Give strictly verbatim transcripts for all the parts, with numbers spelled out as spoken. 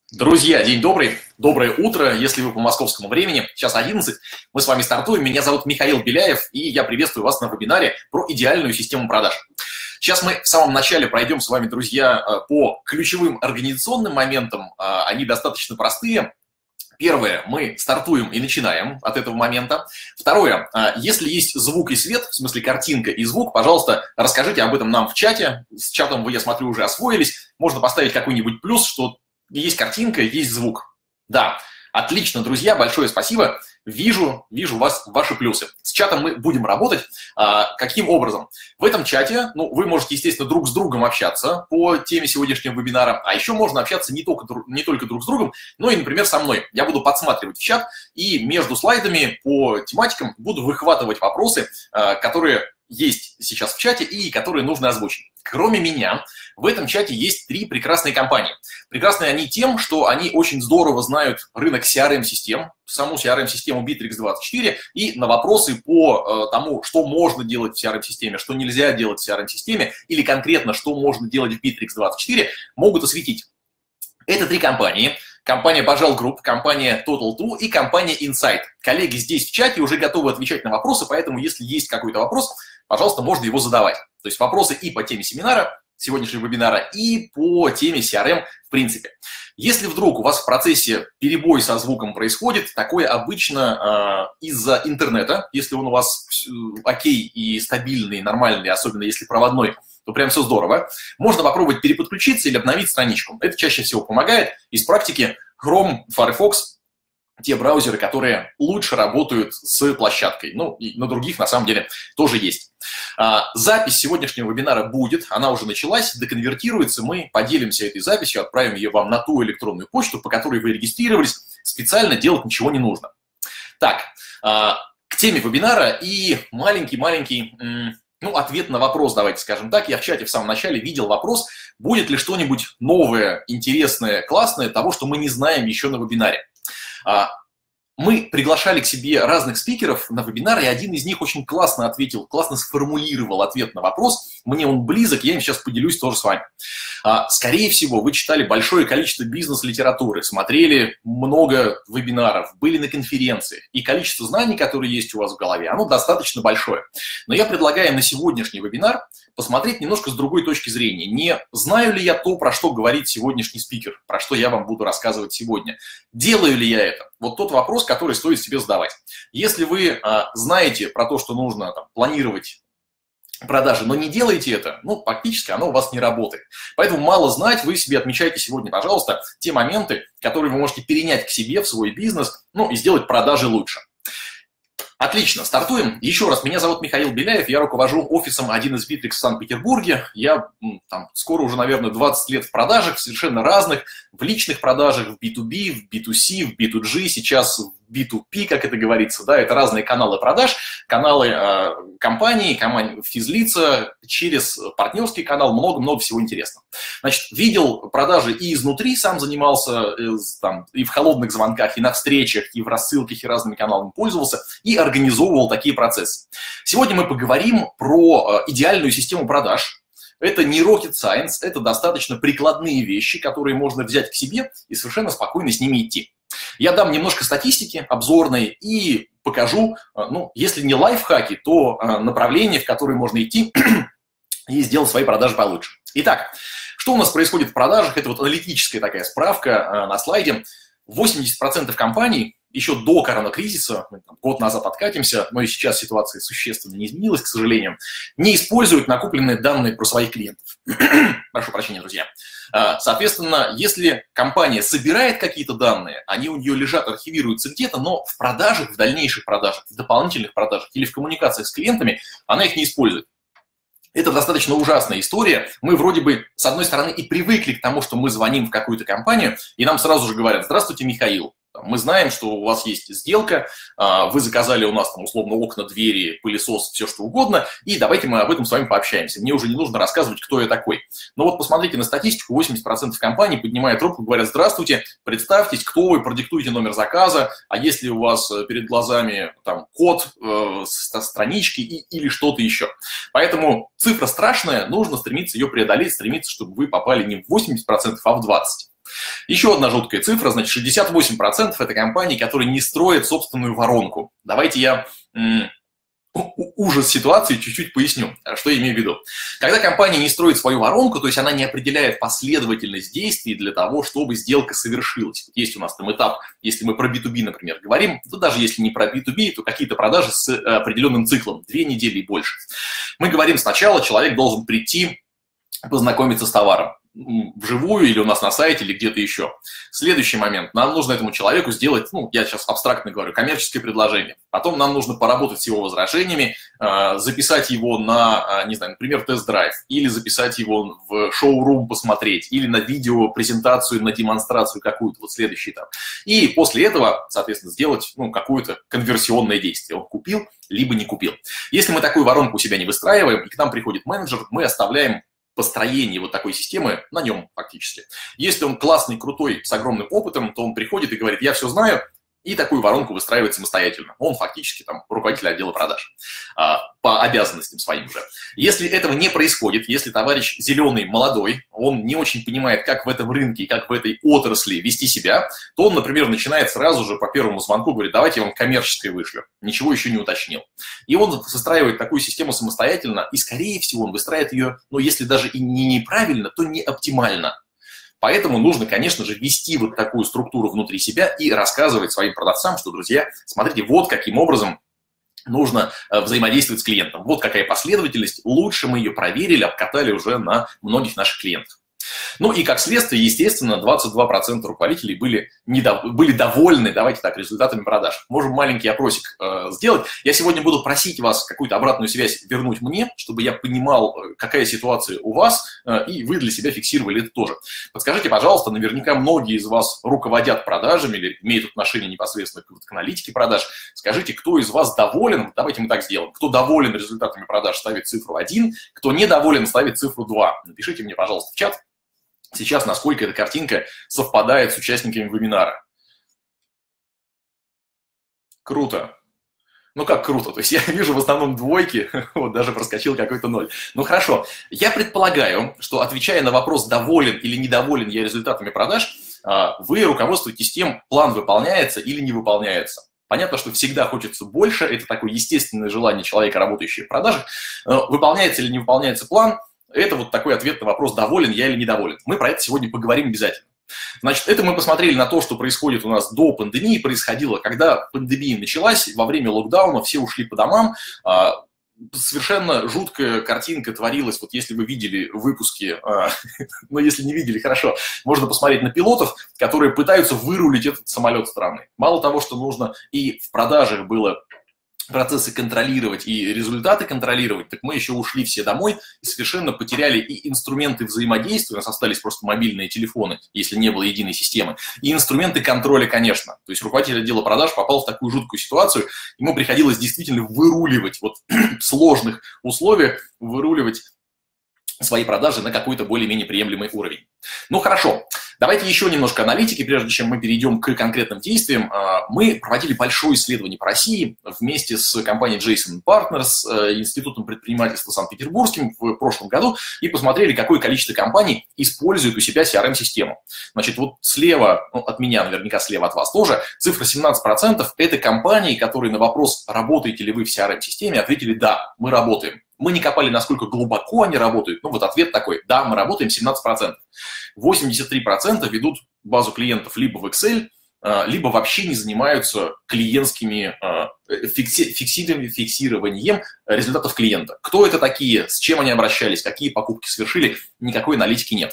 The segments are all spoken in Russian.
Друзья, день добрый, доброе утро, если вы по московскому времени. Сейчас одиннадцать, мы с вами стартуем. Меня зовут Михаил Беляев, и я приветствую вас на вебинаре про идеальную систему продаж. Сейчас мы в самом начале пройдем с вами, друзья, по ключевым организационным моментам. Они достаточно простые. Первое, мы стартуем и начинаем от этого момента. Второе, если есть звук и свет, в смысле картинка и звук, пожалуйста, расскажите об этом нам в чате. С чатом вы, я смотрю, уже освоились. Можно поставить какой-нибудь плюс, что есть картинка, есть звук. Да, отлично, друзья, большое спасибо. Вижу, вижу вас, ваши плюсы. С чатом мы будем работать. А, каким образом? В этом чате, ну, вы можете, естественно, друг с другом общаться по теме сегодняшнего вебинара, а еще можно общаться не только, не только друг с другом, но и, например, со мной. Я буду подсматривать в чат и между слайдами по тематикам буду выхватывать вопросы, а, которые есть сейчас в чате и которые нужно озвучить. Кроме меня, в этом чате есть три прекрасные компании. Прекрасные они тем, что они очень здорово знают рынок си ар эм-систем, саму си ар эм-систему Bittrex двадцать четыре, и на вопросы по э, тому, что можно делать в си ар эм-системе, что нельзя делать в си ар эм-системе, или конкретно, что можно делать в Bittrex двадцать четыре, могут осветить. Это три компании. Компания Bajal Group, компания Total two и компания Insight. Коллеги здесь в чате уже готовы отвечать на вопросы, поэтому если есть какой-то вопрос, пожалуйста, можно его задавать. То есть вопросы и по теме семинара, сегодняшнего вебинара, и по теме си ар эм в принципе. Если вдруг у вас в процессе перебой со звуком происходит, такое обычно э, из-за интернета, если он у вас окей и стабильный, нормальный, особенно если проводной, то прям все здорово. Можно попробовать переподключиться или обновить страничку. Это чаще всего помогает. Из практики Chrome, Firefox, те браузеры, которые лучше работают с площадкой. Ну, и на других, на самом деле, тоже есть. А, запись сегодняшнего вебинара будет, она уже началась, доконвертируется. Мы поделимся этой записью, отправим ее вам на ту электронную почту, по которой вы регистрировались. Специально делать ничего не нужно. Так, а, к теме вебинара и маленький-маленький... Ну, ответ на вопрос, давайте скажем так. Я в чате в самом начале видел вопрос, будет ли что-нибудь новое, интересное, классное, того, что мы не знаем еще на вебинаре. Мы приглашали к себе разных спикеров на вебинар, и один из них очень классно ответил, классно сформулировал ответ на вопрос. Мне он близок, я им сейчас поделюсь тоже с вами. Скорее всего, вы читали большое количество бизнес-литературы, смотрели много вебинаров, были на конференциях, и количество знаний, которые есть у вас в голове, оно достаточно большое. Но я предлагаю на сегодняшний вебинар посмотреть немножко с другой точки зрения. Не знаю ли я то, про что говорит сегодняшний спикер, про что я вам буду рассказывать сегодня. Делаю ли я это? Вот тот вопрос, который стоит себе задавать. Если вы а, знаете про то, что нужно там, планировать продажи, но не делаете это, ну, фактически оно у вас не работает. Поэтому мало знать, вы себе отмечайте сегодня, пожалуйста, те моменты, которые вы можете перенять к себе в свой бизнес, ну, и сделать продажи лучше. Отлично, стартуем. Еще раз, меня зовут Михаил Беляев, я руковожу офисом один из Bittrex в Санкт-Петербурге. Я там, скоро уже, наверное, двадцать лет в продажах, совершенно разных, в личных продажах, в би ту би, в би ту си, в би ту джи, сейчас в би ту пи, как это говорится, да, это разные каналы продаж, каналы э, компаний, команд, физлица, через партнерский канал, много-много всего интересного. Значит, видел продажи и изнутри, сам занимался э, там, и в холодных звонках, и на встречах, и в рассылках, и разными каналами пользовался, и организовывал такие процессы. Сегодня мы поговорим про э, идеальную систему продаж. Это не rocket science, это достаточно прикладные вещи, которые можно взять к себе и совершенно спокойно с ними идти. Я дам немножко статистики обзорной и покажу, ну, если не лайфхаки, то направления, в которые можно идти и сделать свои продажи получше. Итак, что у нас происходит в продажах? Это вот аналитическая такая справка на слайде. восемьдесят процентов компаний еще до коронакризиса, мы там год назад откатимся, но и сейчас ситуация существенно не изменилась, к сожалению, не используют накопленные данные про своих клиентов. Прошу прощения, друзья. Соответственно, если компания собирает какие-то данные, они у нее лежат, архивируются где-то, но в продажах, в дальнейших продажах, в дополнительных продажах или в коммуникациях с клиентами она их не использует. Это достаточно ужасная история. Мы вроде бы, с одной стороны, и привыкли к тому, что мы звоним в какую-то компанию, и нам сразу же говорят: «Здравствуйте, Михаил. Мы знаем, что у вас есть сделка, вы заказали у нас, там, условно, окна, двери, пылесос, все что угодно, и давайте мы об этом с вами пообщаемся. Мне уже не нужно рассказывать, кто я такой». Но вот посмотрите на статистику, восемьдесят процентов компаний поднимают трубку, говорят: «Здравствуйте, представьтесь, кто вы, продиктуйте номер заказа, а если у вас перед глазами там код э, со странички и, или что-то еще». Поэтому цифра страшная, нужно стремиться ее преодолеть, стремиться, чтобы вы попали не в восемьдесят процентов, а в двадцать процентов. Еще одна жуткая цифра, значит, шестьдесят восемь процентов это компании, которые не строят собственную воронку. Давайте я ужас ситуации чуть-чуть поясню, что я имею в виду. Когда компания не строит свою воронку, то есть она не определяет последовательность действий для того, чтобы сделка совершилась. Есть у нас там этап, если мы про би ту би, например, говорим, то даже если не про би ту би, то какие-то продажи с определенным циклом, две недели и больше. Мы говорим сначала, человек должен прийти, познакомиться с товаром. Вживую или у нас на сайте, или где-то еще. Следующий момент. Нам нужно этому человеку сделать, ну, я сейчас абстрактно говорю, коммерческое предложение. Потом нам нужно поработать с его возражениями, записать его на, не знаю, например, тест-драйв, или записать его в шоу-рум посмотреть, или на видео презентацию, на демонстрацию какую-то, вот следующий этап. И после этого, соответственно, сделать, ну, какое-то конверсионное действие. Он купил, либо не купил. Если мы такую воронку у себя не выстраиваем, и к нам приходит менеджер, мы оставляем построение вот такой системы на нем фактически. Если он классный, крутой, с огромным опытом, то он приходит и говорит, я все знаю, и такую воронку выстраивает самостоятельно. Он фактически там руководитель отдела продаж а, по обязанностям своим уже. Если этого не происходит, если товарищ зеленый, молодой, он не очень понимает, как в этом рынке и как в этой отрасли вести себя, то он, например, начинает сразу же по первому звонку говорить, давайте я вам коммерческое вышлю. Ничего еще не уточнил. И он выстраивает такую систему самостоятельно, и, скорее всего, он выстраивает ее, ну, если даже и не неправильно, то не оптимально. Поэтому нужно, конечно же, вести вот такую структуру внутри себя и рассказывать своим продавцам, что, друзья, смотрите, вот каким образом нужно взаимодействовать с клиентом. Вот какая последовательность, лучше мы ее проверили, обкатали уже на многих наших клиентах. Ну и как следствие, естественно, двадцать два процента руководителей были, недов... были довольны, давайте так, результатами продаж. Можем маленький опросик э, сделать. Я сегодня буду просить вас какую-то обратную связь вернуть мне, чтобы я понимал, какая ситуация у вас, э, и вы для себя фиксировали это тоже. Подскажите, пожалуйста, наверняка многие из вас руководят продажами или имеют отношение непосредственно к, к аналитике продаж. Скажите, кто из вас доволен, давайте мы так сделаем, кто доволен результатами продаж, ставит цифру один, кто недоволен, ставит цифру два. Напишите мне, пожалуйста, в чат. Сейчас, насколько эта картинка совпадает с участниками вебинара. Круто. Ну как круто? То есть я вижу в основном двойки, вот даже проскочил какой-то ноль. Ну хорошо, я предполагаю, что отвечая на вопрос, доволен или недоволен я результатами продаж, вы руководствуетесь тем, план выполняется или не выполняется. Понятно, что всегда хочется больше, это такое естественное желание человека, работающего в продажах. Выполняется или не выполняется план, это вот такой ответ на вопрос, доволен я или недоволен. Мы про это сегодня поговорим обязательно. Значит, это мы посмотрели на то, что происходит у нас до пандемии, происходило, когда пандемия началась, во время локдауна все ушли по домам, совершенно жуткая картинка творилась, вот если вы видели выпуски, но если не видели, хорошо, можно посмотреть на пилотов, которые пытаются вырулить этот самолет странный. Мало того, что нужно и в продажах было процессы контролировать и результаты контролировать, так мы еще ушли все домой и совершенно потеряли и инструменты взаимодействия, у нас остались просто мобильные телефоны, если не было единой системы, и инструменты контроля, конечно. То есть руководитель отдела продаж попал в такую жуткую ситуацию, ему приходилось действительно выруливать вот в сложных условиях, выруливать свои продажи на какой-то более-менее приемлемый уровень. Ну хорошо, давайте еще немножко аналитики, прежде чем мы перейдем к конкретным действиям. Мы проводили большое исследование по России вместе с компанией Джейсон Партнерс, Институтом предпринимательства Санкт-Петербургским в прошлом году и посмотрели, какое количество компаний использует у себя си ар эм-систему. Значит, вот слева, ну, от меня, наверняка слева от вас тоже, цифра семнадцать процентов – это компании, которые на вопрос, работаете ли вы в си ар эм-системе, ответили «да, мы работаем». Мы не копали, насколько глубоко они работают, ну вот ответ такой, да, мы работаем семнадцать процентов. восемьдесят три процента ведут базу клиентов либо в Excel, либо вообще не занимаются клиентскими фиксированием результатов клиента. Кто это такие, с чем они обращались, какие покупки совершили, никакой аналитики нет.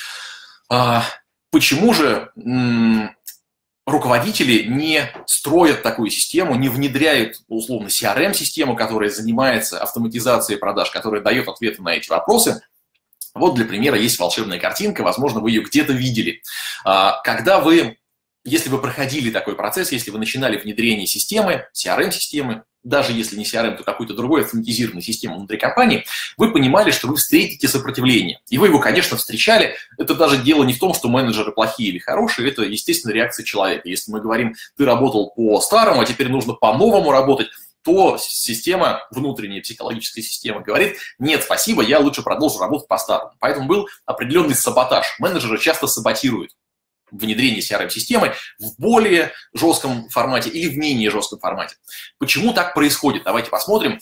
Почему же руководители не строят такую систему, не внедряют, условно, си ар эм-систему, которая занимается автоматизацией продаж, которая дает ответы на эти вопросы? Вот для примера есть волшебная картинка, возможно, вы ее где-то видели. Когда вы, если вы проходили такой процесс, если вы начинали внедрение системы, си ар эм-системы, даже если не си ар эм, то какой-то другой автоматизированной системы внутри компании, вы понимали, что вы встретите сопротивление. И вы его, конечно, встречали. Это даже дело не в том, что менеджеры плохие или хорошие, это, естественно, реакция человека. Если мы говорим, ты работал по-старому, а теперь нужно по-новому работать, то система, внутренняя психологическая система говорит, нет, спасибо, я лучше продолжу работать по-старому. Поэтому был определенный саботаж. Менеджеры часто саботируют. внедрения си ар эм-системы в более жестком формате или в менее жестком формате. Почему так происходит? Давайте посмотрим.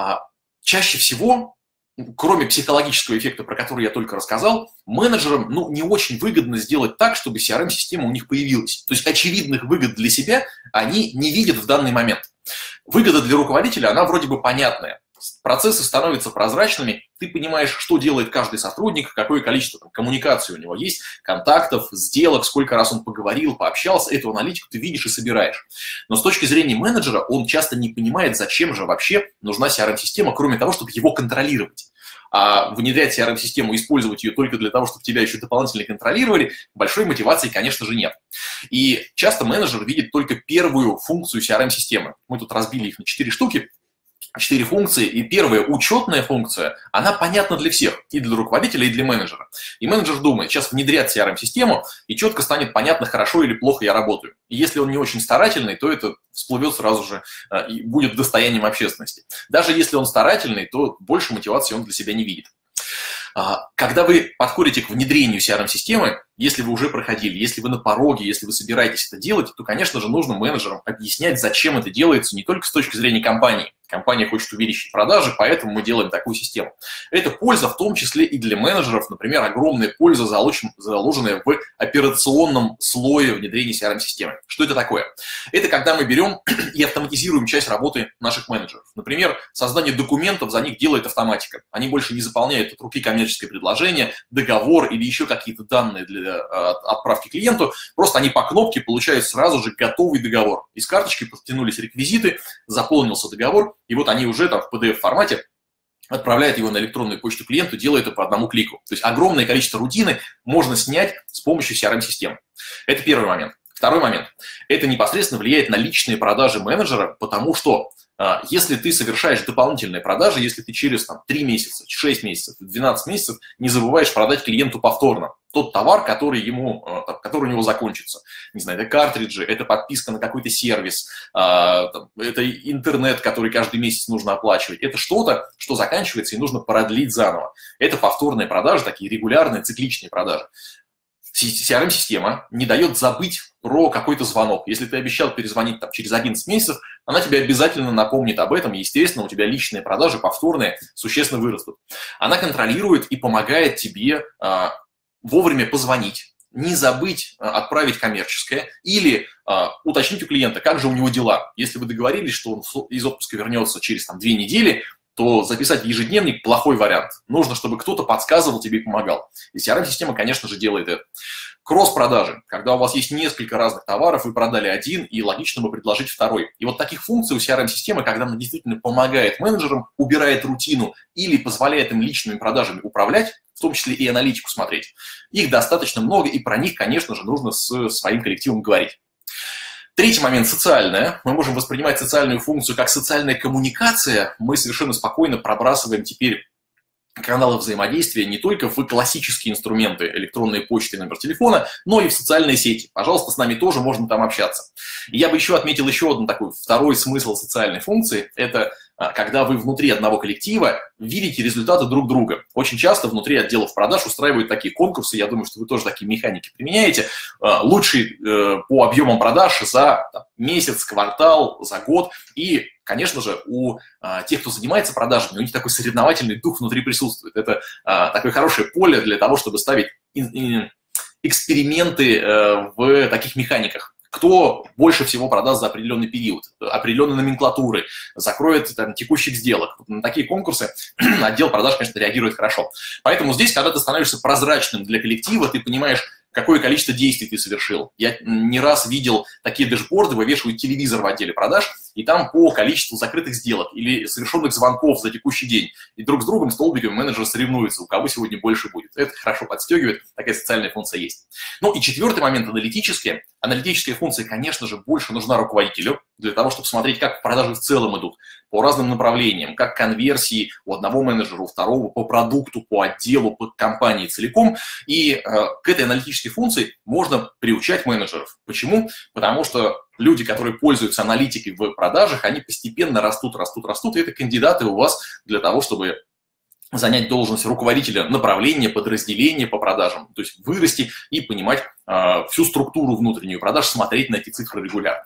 Чаще всего, кроме психологического эффекта, про который я только рассказал, менеджерам ну, не очень выгодно сделать так, чтобы си ар эм-система у них появилась. То есть очевидных выгод для себя они не видят в данный момент. Выгода для руководителя, она вроде бы понятная. Процессы становятся прозрачными, ты понимаешь, что делает каждый сотрудник, какое количество там, коммуникаций у него есть, контактов, сделок, сколько раз он поговорил, пообщался, эту аналитику ты видишь и собираешь. Но с точки зрения менеджера он часто не понимает, зачем же вообще нужна си ар эм-система, кроме того, чтобы его контролировать. А внедрять си ар эм-систему, использовать ее только для того, чтобы тебя еще дополнительно контролировали, большой мотивации, конечно же, нет. И часто менеджер видит только первую функцию си ар эм-системы. Мы тут разбили их на четыре штуки. Четыре функции, и первая учетная функция, она понятна для всех, и для руководителя, и для менеджера. И менеджер думает, сейчас внедрят си ар эм-систему, и четко станет понятно, хорошо или плохо я работаю. И если он не очень старательный, то это всплывет сразу же и будет достоянием общественности. Даже если он старательный, то больше мотивации он для себя не видит. Когда вы подходите к внедрению си ар эм-системы, если вы уже проходили, если вы на пороге, если вы собираетесь это делать, то, конечно же, нужно менеджерам объяснять, зачем это делается не только с точки зрения компании. Компания хочет увеличить продажи, поэтому мы делаем такую систему. Это польза в том числе и для менеджеров, например, огромная польза, заложенная в операционном слое внедрения си ар эм-системы. Что это такое? Это когда мы берем и автоматизируем часть работы наших менеджеров. Например, создание документов за них делает автоматика. Они больше не заполняют от руки коммерческое предложение, договор или еще какие-то данные для отправки клиенту. Просто они по кнопке получают сразу же готовый договор. Из карточки подтянулись реквизиты, заполнился договор, и вот они уже там в пи ди эф-формате отправляют его на электронную почту клиенту, делая это по одному клику. То есть огромное количество рутины можно снять с помощью си ар эм-системы. Это первый момент. Второй момент. Это непосредственно влияет на личные продажи менеджера, потому что а, если ты совершаешь дополнительные продажи, если ты через там, три месяца, шесть месяцев, двенадцать месяцев не забываешь продать клиенту повторно тот товар, который, ему, который у него закончится. Не знаю, это картриджи, это подписка на какой-то сервис, а, там, это интернет, который каждый месяц нужно оплачивать. Это что-то, что заканчивается и нужно продлить заново. Это повторные продажи, такие регулярные, цикличные продажи. си ар эм-система не дает забыть про какой-то звонок. Если ты обещал перезвонить там, через одиннадцать месяцев, она тебе обязательно напомнит об этом, и, естественно, у тебя личные продажи повторные существенно вырастут. Она контролирует и помогает тебе а, вовремя позвонить, не забыть а, отправить коммерческое или а, уточнить у клиента, как же у него дела. Если вы договорились, что он из отпуска вернется через там, две недели, то записать в ежедневник – плохой вариант. Нужно, чтобы кто-то подсказывал тебе и помогал. И си ар эм-система, конечно же, делает это. Кросс-продажи. Когда у вас есть несколько разных товаров, вы продали один, и логично бы предложить второй. И вот таких функций у си ар эм-системы, когда она действительно помогает менеджерам, убирает рутину или позволяет им личными продажами управлять, в том числе и аналитику смотреть, их достаточно много, и про них, конечно же, нужно с своим коллективом говорить. Третий момент – социальная. Мы можем воспринимать социальную функцию как социальная коммуникация. Мы совершенно спокойно пробрасываем теперь каналы взаимодействия не только в классические инструменты, электронные почты, номер телефона, но и в социальные сети. Пожалуйста, с нами тоже можно там общаться. И я бы еще отметил еще один такой второй смысл социальной функции – это когда вы внутри одного коллектива видите результаты друг друга. Очень часто внутри отделов продаж устраивают такие конкурсы, я думаю, что вы тоже такие механики применяете, лучший по объемам продаж за там, месяц, квартал, за год. И, конечно же, у тех, кто занимается продажами, у них такой соревновательный дух внутри присутствует. Это такое хорошее поле для того, чтобы ставить эксперименты в таких механиках. Кто больше всего продаст за определенный период, определенной номенклатуры, закроет там, текущих сделок. На такие конкурсы отдел продаж, конечно, реагирует хорошо. Поэтому здесь, когда ты становишься прозрачным для коллектива, ты понимаешь, какое количество действий ты совершил. Я не раз видел такие дэшборды, вывешивают телевизор в отделе продаж, и там по количеству закрытых сделок или совершенных звонков за текущий день. И друг с другом столбиками менеджеры соревнуются, у кого сегодня больше будет. Это хорошо подстегивает, такая социальная функция есть. Ну и четвертый момент – аналитические. Аналитическая функция, конечно же, больше нужна руководителю для того, чтобы смотреть, как продажи в целом идут по разным направлениям, как конверсии у одного менеджера, у второго, по продукту, по отделу, по компании целиком. И э, к этой аналитической функции можно приучать менеджеров. Почему? Потому что люди, которые пользуются аналитикой в продажах, они постепенно растут, растут, растут, и это кандидаты у вас для того, чтобы занять должность руководителя направления, подразделения по продажам, то есть вырасти и понимать, всю структуру внутреннюю продаж, смотреть на эти цифры регулярно.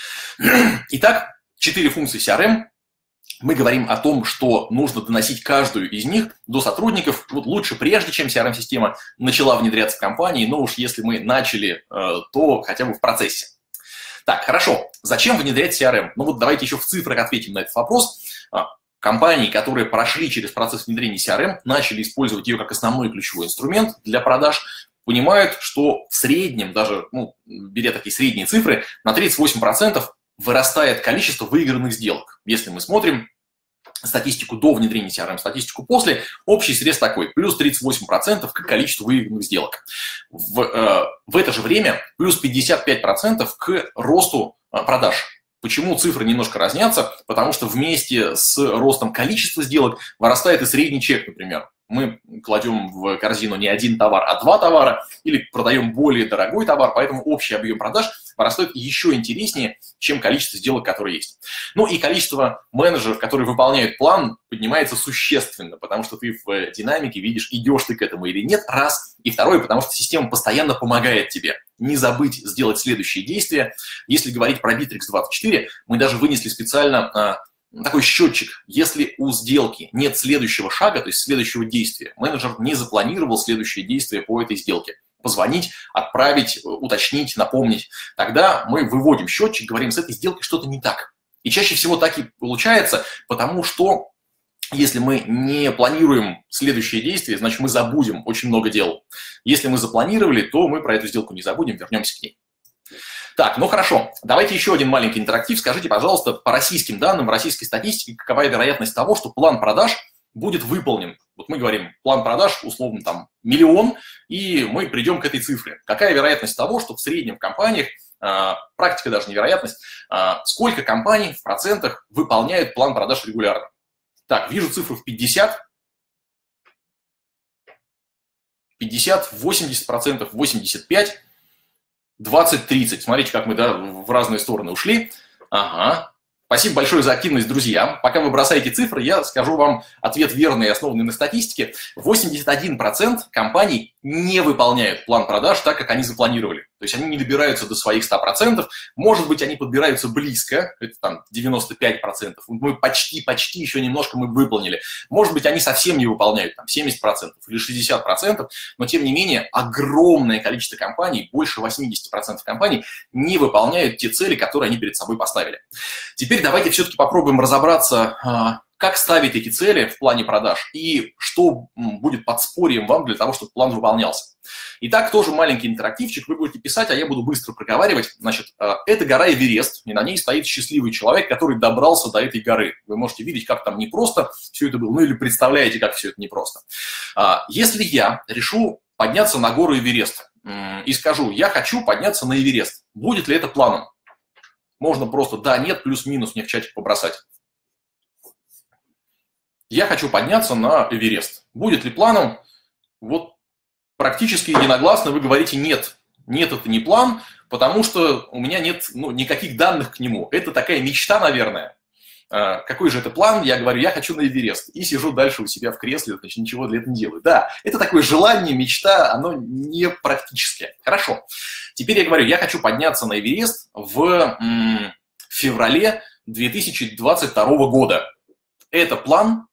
Итак, четыре функции си ар эм. Мы говорим о том, что нужно доносить каждую из них до сотрудников. Вот лучше прежде, чем си ар эм-система начала внедряться в компании, но уж если мы начали, то хотя бы в процессе. Так, хорошо. Зачем внедрять си ар эм? Ну вот давайте еще в цифрах ответим на этот вопрос. Компании, которые прошли через процесс внедрения си ар эм, начали использовать ее как основной ключевой инструмент для продаж, понимают, что в среднем, даже ну, беря такие средние цифры, на тридцать восемь процентов вырастает количество выигранных сделок. Если мы смотрим статистику до внедрения си ар эм, статистику после, общий срез такой, плюс тридцать восемь процентов к количеству выигранных сделок. В, э, в это же время плюс пятьдесят пять процентов к росту э, продаж. Почему цифры немножко разнятся? Потому что вместе с ростом количества сделок вырастает и средний чек, например. Мы кладем в корзину не один товар, а два товара, или продаем более дорогой товар, поэтому общий объем продаж растет еще интереснее, чем количество сделок, которые есть. Ну и количество менеджеров, которые выполняют план, поднимается существенно, потому что ты в динамике видишь, идешь ты к этому или нет, раз. И второе, потому что система постоянно помогает тебе не забыть сделать следующие действия. Если говорить про Битрикс двадцать четыре, мы даже вынесли специально такой счетчик. Если у сделки нет следующего шага, то есть следующего действия, менеджер не запланировал следующее действие по этой сделке, позвонить, отправить, уточнить, напомнить, тогда мы выводим счетчик, говорим, с этой сделкой что-то не так. И чаще всего так и получается, потому что если мы не планируем следующее действие, значит, мы забудем очень много дел. Если мы запланировали, то мы про эту сделку не забудем, вернемся к ней. Так, ну хорошо, давайте еще один маленький интерактив. Скажите, пожалуйста, по российским данным, в российской статистике, какова вероятность того, что план продаж будет выполнен? Вот мы говорим, план продаж, условно, там, миллион, и мы придем к этой цифре. Какая вероятность того, что в среднем в компаниях, э, практика даже невероятность, э, сколько компаний в процентах выполняют план продаж регулярно? Так, вижу цифру в пятьдесят, пятьдесят, восемьдесят процентов, восемьдесят пять процентов. двадцать тридцать. Смотрите, как мы да, в разные стороны ушли. Ага. Спасибо большое за активность, друзья. Пока вы бросаете цифры, я скажу вам ответ верный и основанный на статистике. восемьдесят один процент компаний не выполняют план продаж так, как они запланировали. То есть они не добираются до своих ста процентов. Может быть, они подбираются близко, это там девяносто пять процентов. Мы почти-почти еще немножко мы выполнили. Может быть, они совсем не выполняют, там семьдесят процентов или шестьдесят процентов, но тем не менее огромное количество компаний, больше восемьдесят процентов компаний не выполняют те цели, которые они перед собой поставили. Теперь давайте все-таки попробуем разобраться, как ставить эти цели в плане продаж и что будет подспорьем вам для того, чтобы план выполнялся. Итак, тоже маленький интерактивчик. Вы будете писать, а я буду быстро проговаривать. Значит, это гора Эверест, и на ней стоит счастливый человек, который добрался до этой горы. Вы можете видеть, как там непросто все это было, ну или представляете, как все это непросто. Если я решу подняться на гору Эверест и скажу, я хочу подняться на Эверест, будет ли это планом? Можно просто да, нет, плюс-минус мне в чатик побросать. Я хочу подняться на Эверест. Будет ли планом? Вот практически единогласно вы говорите нет. Нет, это не план, потому что у меня нет ну, никаких данных к нему. Это такая мечта, наверное. А, какой же это план? Я говорю, я хочу на Эверест. И сижу дальше у себя в кресле, значит, ничего для этого не делаю. Да, это такое желание, мечта, оно не практическое. Хорошо. Теперь я говорю, я хочу подняться на Эверест в м, феврале две тысячи двадцать второго года. Это план?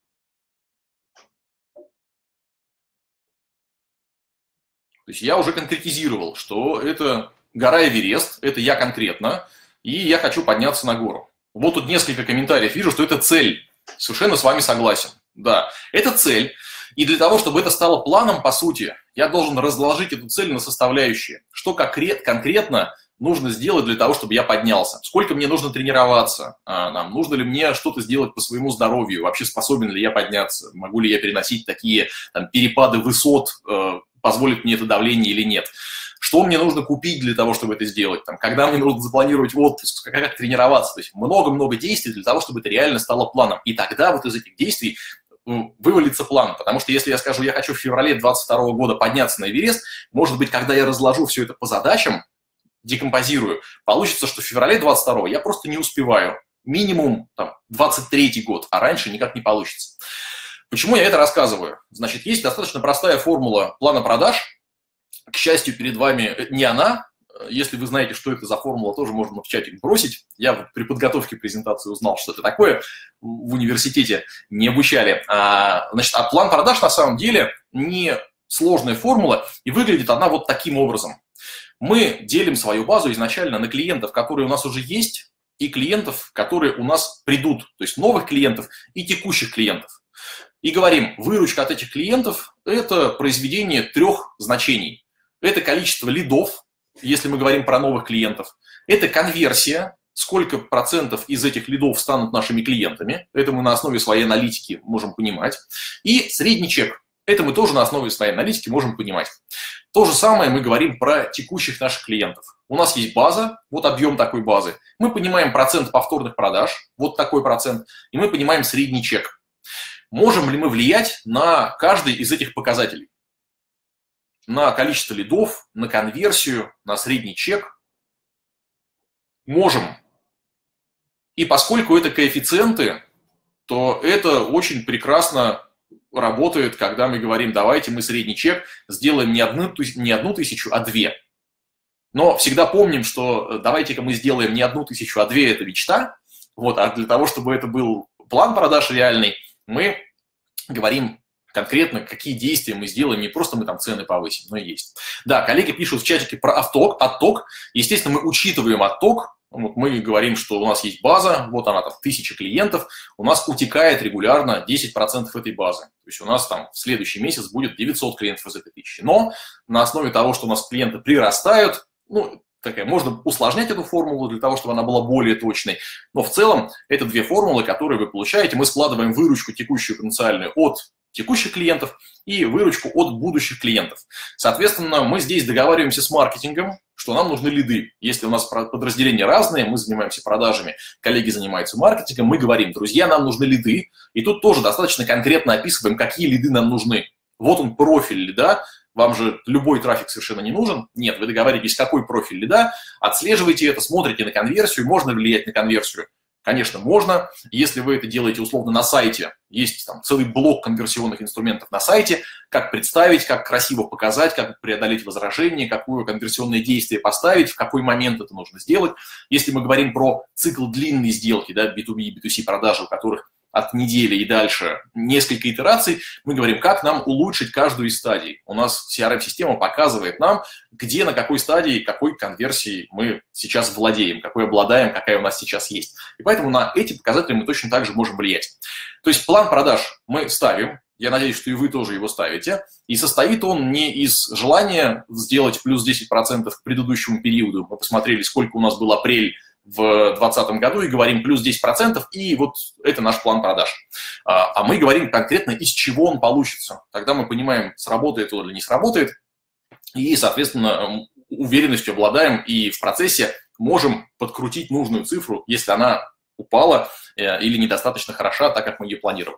То есть я уже конкретизировал, что это гора Эверест, это я конкретно, и я хочу подняться на гору. Вот тут несколько комментариев вижу, что это цель. Совершенно с вами согласен. Да, это цель. И для того, чтобы это стало планом, по сути, я должен разложить эту цель на составляющие. Что конкретно нужно сделать для того, чтобы я поднялся? Сколько мне нужно тренироваться? Нам, нужно ли мне что-то сделать по своему здоровью? Вообще способен ли я подняться? Могу ли я переносить такие там, перепады высот? Позволит мне это давление или нет. Что мне нужно купить для того, чтобы это сделать? Там, когда мне нужно запланировать отпуск, как тренироваться. То есть много-много действий для того, чтобы это реально стало планом. И тогда вот из этих действий ну, вывалится план. Потому что если я скажу, я хочу в феврале двадцать второго года подняться на Эверест, может быть, когда я разложу все это по задачам, декомпозирую, получится, что в феврале двадцать второго я просто не успеваю. Минимум там, двадцать третий год, а раньше никак не получится. Почему я это рассказываю? Значит, есть достаточно простая формула плана продаж. К счастью, перед вами не она. Если вы знаете, что это за формула, тоже можно в чатик бросить. Я вот при подготовке презентации узнал, что это такое. В университете не обучали. А, значит, а план продаж на самом деле не сложная формула, и выглядит она вот таким образом. Мы делим свою базу изначально на клиентов, которые у нас уже есть, и клиентов, которые у нас придут, то есть новых клиентов и текущих клиентов. И говорим, выручка от этих клиентов – это произведение трех значений. Это количество лидов, если мы говорим про новых клиентов. Это конверсия, сколько процентов из этих лидов станут нашими клиентами. Это мы на основе своей аналитики можем понимать. И средний чек. Это мы тоже на основе своей аналитики можем понимать. То же самое мы говорим про текущих наших клиентов. У нас есть база, вот объем такой базы. Мы понимаем процент повторных продаж, вот такой процент, и мы понимаем средний чек. Можем ли мы влиять на каждый из этих показателей? На количество лидов, на конверсию, на средний чек? Можем. И поскольку это коэффициенты, то это очень прекрасно работает, когда мы говорим, давайте мы средний чек сделаем не одну, не одну тысячу, а две. Но всегда помним, что давайте-ка мы сделаем не одну тысячу, а две – это мечта. Вот, а для того, чтобы это был план продаж реальный, мы говорим конкретно, какие действия мы сделаем, не просто мы там цены повысим, но и есть. Да, коллеги пишут в чатике про отток. отток. Естественно, мы учитываем отток. Вот мы говорим, что у нас есть база, вот она там, тысяча клиентов, у нас утекает регулярно десять процентов этой базы. То есть у нас там в следующий месяц будет девятьсот клиентов из этой тысячи. Но на основе того, что у нас клиенты прирастают, ну, такая, можно усложнять эту формулу для того, чтобы она была более точной. Но в целом это две формулы, которые вы получаете. Мы складываем выручку текущую потенциальную от текущих клиентов и выручку от будущих клиентов. Соответственно, мы здесь договариваемся с маркетингом, что нам нужны лиды. Если у нас подразделения разные, мы занимаемся продажами, коллеги занимаются маркетингом, мы говорим, друзья, нам нужны лиды. И тут тоже достаточно конкретно описываем, какие лиды нам нужны. Вот он профиль лида. Вам же любой трафик совершенно не нужен. Нет, вы договариваетесь, какой профиль лида, отслеживаете это, смотрите на конверсию, можно влиять на конверсию. Конечно, можно. Если вы это делаете условно на сайте, есть там целый блок конверсионных инструментов на сайте, как представить, как красиво показать, как преодолеть возражение, какое конверсионное действие поставить, в какой момент это нужно сделать. Если мы говорим про цикл длинной сделки, да, би ту би и би ту си продажи, у которых от недели и дальше несколько итераций, мы говорим, как нам улучшить каждую из стадий. У нас си ар эм-система показывает нам, где, на какой стадии, какой конверсии мы сейчас владеем, какой обладаем, какая у нас сейчас есть. И поэтому на эти показатели мы точно так же можем влиять. То есть план продаж мы ставим, я надеюсь, что и вы тоже его ставите, и состоит он не из желания сделать плюс десять процентов к предыдущему периоду. Мы посмотрели, сколько у нас был апрель в двадцатом году и говорим плюс десять процентов, и вот это наш план продаж. А мы говорим конкретно, из чего он получится. Тогда мы понимаем, сработает он или не сработает, и, соответственно, уверенностью обладаем и в процессе можем подкрутить нужную цифру, если она упала или недостаточно хороша, так как мы ее планировали.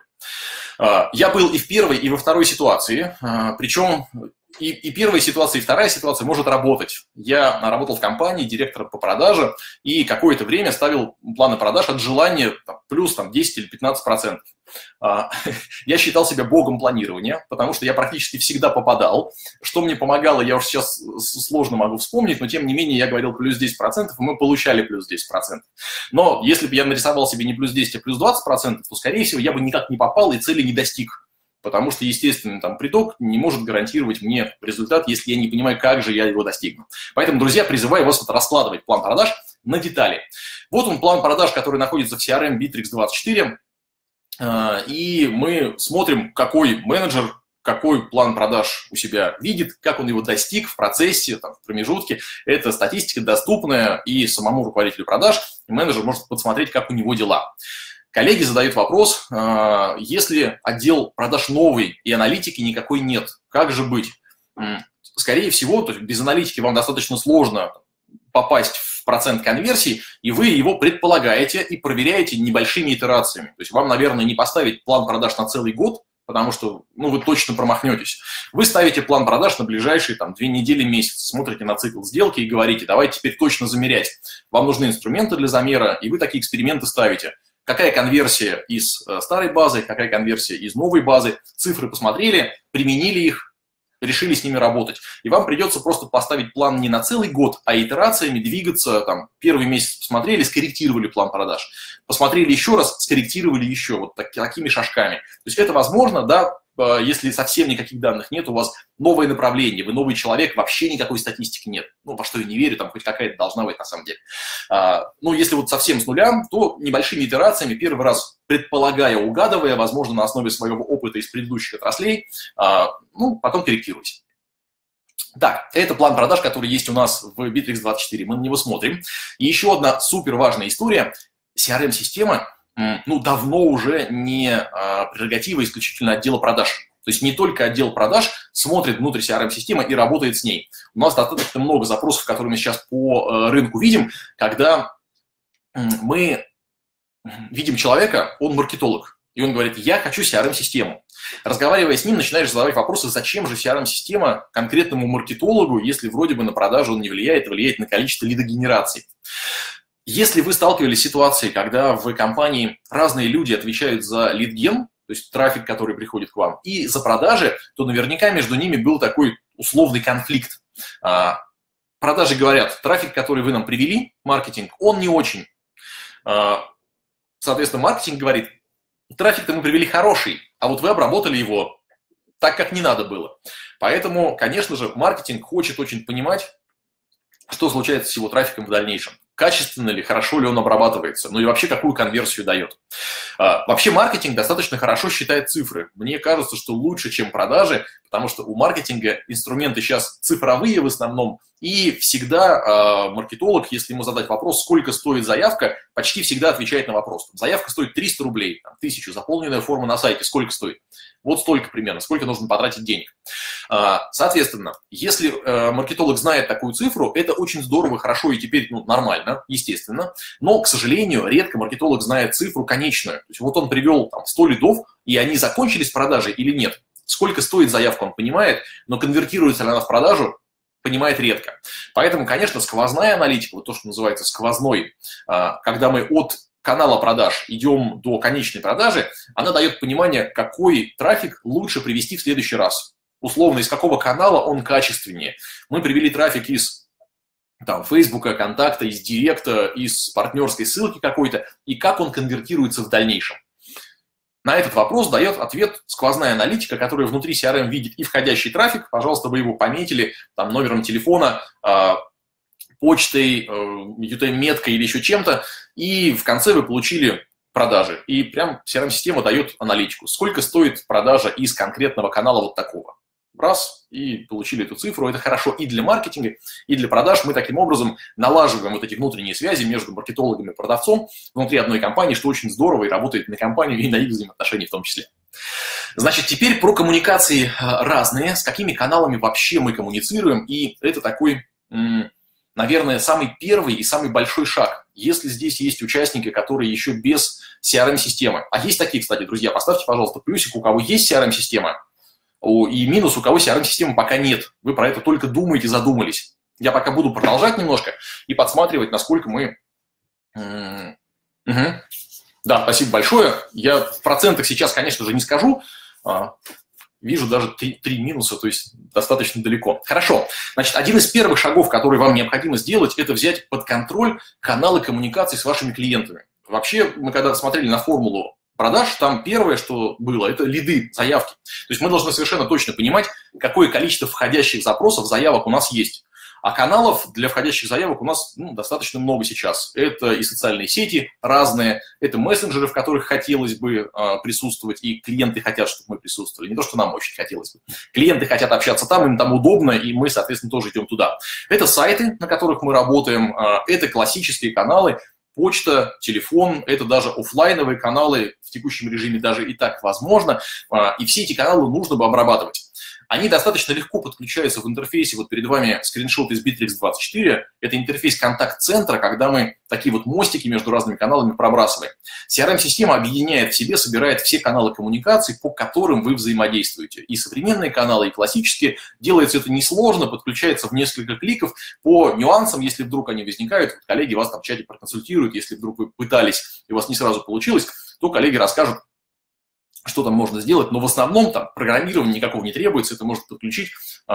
Я был и в первой, и во второй ситуации, причем И, и первая ситуация, и вторая ситуация может работать. Я работал в компании директором по продаже и какое-то время ставил планы продаж от желания там, плюс там, десять или пятнадцать процентов. Я считал себя богом планирования, потому что я практически всегда попадал. Что мне помогало, я уже сейчас сложно могу вспомнить, но тем не менее я говорил плюс десять процентов, и мы получали плюс десять процентов. Но если бы я нарисовал себе не плюс десять, а плюс двадцать процентов, то, скорее всего, я бы никак не попал и цели не достиг. Потому что, естественно, там приток не может гарантировать мне результат, если я не понимаю, как же я его достигну. Поэтому, друзья, призываю вас вот раскладывать план продаж на детали. Вот он, план продаж, который находится в си ар эм Bittrex двадцать четыре. И мы смотрим, какой менеджер, какой план продаж у себя видит, как он его достиг в процессе, там, в промежутке. Это статистика доступная и самому руководителю продаж, и менеджер может посмотреть, как у него дела. Коллеги задают вопрос, если отдел продаж новый и аналитики никакой нет, как же быть? Скорее всего, то есть без аналитики вам достаточно сложно попасть в процент конверсии, и вы его предполагаете и проверяете небольшими итерациями. То есть вам, наверное, не поставить план продаж на целый год, потому что ну, вы точно промахнетесь. Вы ставите план продаж на ближайшие там, две недели, месяц, смотрите на цикл сделки и говорите, давайте теперь точно замерять. Вам нужны инструменты для замера, и вы такие эксперименты ставите. Какая конверсия из старой базы, какая конверсия из новой базы, цифры посмотрели, применили их, решили с ними работать. И вам придется просто поставить план не на целый год, а итерациями двигаться. Там, первый месяц посмотрели, скорректировали план продаж. Посмотрели еще раз, скорректировали еще. Вот так, такими шажками. То есть это возможно, да, если совсем никаких данных нет, у вас новое направление, вы новый человек, вообще никакой статистики нет. Ну, во что я не верю, там хоть какая-то должна быть на самом деле. А, ну, если вот совсем с нуля, то небольшими итерациями, первый раз предполагая, угадывая, возможно, на основе своего опыта из предыдущих отраслей, а, ну, потом корректируйте. Так, это план продаж, который есть у нас в Bittrex двадцать четыре, мы на него смотрим. И еще одна супер важная история. си ар эм-система, ну, давно уже не а, прерогатива исключительно отдела продаж. То есть не только отдел продаж смотрит внутрь си ар эм-системы и работает с ней. У нас достаточно много запросов, которые мы сейчас по э, рынку видим, когда мы видим человека, он маркетолог, и он говорит, я хочу си ар эм-систему. Разговаривая с ним, начинаешь задавать вопросы, зачем же си ар эм-система конкретному маркетологу, если вроде бы на продажу он не влияет, а влияет на количество лидогенераций. Если вы сталкивались с ситуацией, когда в компании разные люди отвечают за лидген, то есть трафик, который приходит к вам, и за продажи, то наверняка между ними был такой условный конфликт. Продажи говорят, трафик, который вы нам привели, маркетинг, он не очень. Соответственно, маркетинг говорит, трафик-то мы привели хороший, а вот вы обработали его так, как не надо было. Поэтому, конечно же, маркетинг хочет очень понимать, что случается с его трафиком в дальнейшем. Качественно ли, хорошо ли он обрабатывается, ну и вообще какую конверсию дает. А, вообще маркетинг достаточно хорошо считает цифры. Мне кажется, что лучше, чем продажи, потому что у маркетинга инструменты сейчас цифровые в основном, и всегда а, маркетолог, если ему задать вопрос, сколько стоит заявка, почти всегда отвечает на вопрос. Заявка стоит триста рублей, там, тысячу, заполненная форма на сайте, сколько стоит? Вот столько примерно, сколько нужно потратить денег. А, соответственно, если а, маркетолог знает такую цифру, это очень здорово, хорошо и теперь ну, нормально, естественно, но, к сожалению, редко маркетолог знает цифру конечную. То есть вот он привел там, сто лидов, и они закончились продажей или нет. Сколько стоит заявка, он понимает, но конвертируется ли она в продажу, понимает редко. Поэтому, конечно, сквозная аналитика, вот то, что называется сквозной, когда мы от канала продаж идем до конечной продажи, она дает понимание, какой трафик лучше привести в следующий раз. Условно, из какого канала он качественнее. Мы привели трафик из там, Фейсбука, Контакта, из Директа, из партнерской ссылки какой-то, и как он конвертируется в дальнейшем. На этот вопрос дает ответ сквозная аналитика, которая внутри си ар эм видит и входящий трафик, пожалуйста, вы его пометили там, номером телефона, почтой, ю ти эм-меткой или еще чем-то, и в конце вы получили продажи. И прям си ар эм-система дает аналитику, сколько стоит продажа из конкретного канала вот такого. Раз, и получили эту цифру. Это хорошо и для маркетинга, и для продаж. Мы таким образом налаживаем вот эти внутренние связи между маркетологом и продавцом внутри одной компании, что очень здорово и работает на компанию и на их взаимоотношения в том числе. Значит, теперь про коммуникации разные, с какими каналами вообще мы коммуницируем, и это такой, наверное, самый первый и самый большой шаг. Если здесь есть участники, которые еще без си ар эм-системы, а есть такие, кстати, друзья, поставьте, пожалуйста, плюсик, у кого есть си ар эм-система, и минус, у кого си ар эм-системы пока нет. Вы про это только думаете, задумались. Я пока буду продолжать немножко и подсматривать, насколько мы... Угу. Да, спасибо большое. Я в процентах сейчас, конечно же, не скажу. Вижу даже три, три минуса, то есть достаточно далеко. Хорошо. Значит, один из первых шагов, который вам необходимо сделать, это взять под контроль каналы коммуникации с вашими клиентами. Вообще, мы когда смотрели на формулу продаж, там первое, что было, это лиды, заявки. То есть мы должны совершенно точно понимать, какое количество входящих запросов, заявок у нас есть. А каналов для входящих заявок у нас ну, достаточно много сейчас. Это и социальные сети разные, это мессенджеры, в которых хотелось бы э, присутствовать, и клиенты хотят, чтобы мы присутствовали. Не то, что нам очень хотелось бы. Клиенты хотят общаться там, им там удобно, и мы, соответственно, тоже идем туда. Это сайты, на которых мы работаем, э, это классические каналы, почта, телефон, это даже офлайновые каналы, в текущем режиме даже и так возможно, и все эти каналы нужно бы обрабатывать. Они достаточно легко подключаются в интерфейсе, вот перед вами скриншот из Bittrex двадцать четыре, это интерфейс контакт-центра, когда мы такие вот мостики между разными каналами пробрасываем. си ар эм-система объединяет в себе, собирает все каналы коммуникаций, по которым вы взаимодействуете. И современные каналы, и классические. Делается это несложно, подключается в несколько кликов. По нюансам, если вдруг они возникают, коллеги вас там в чате проконсультируют, если вдруг вы пытались и у вас не сразу получилось, то коллеги расскажут, что там можно сделать, но в основном там программирования никакого не требуется, это может подключить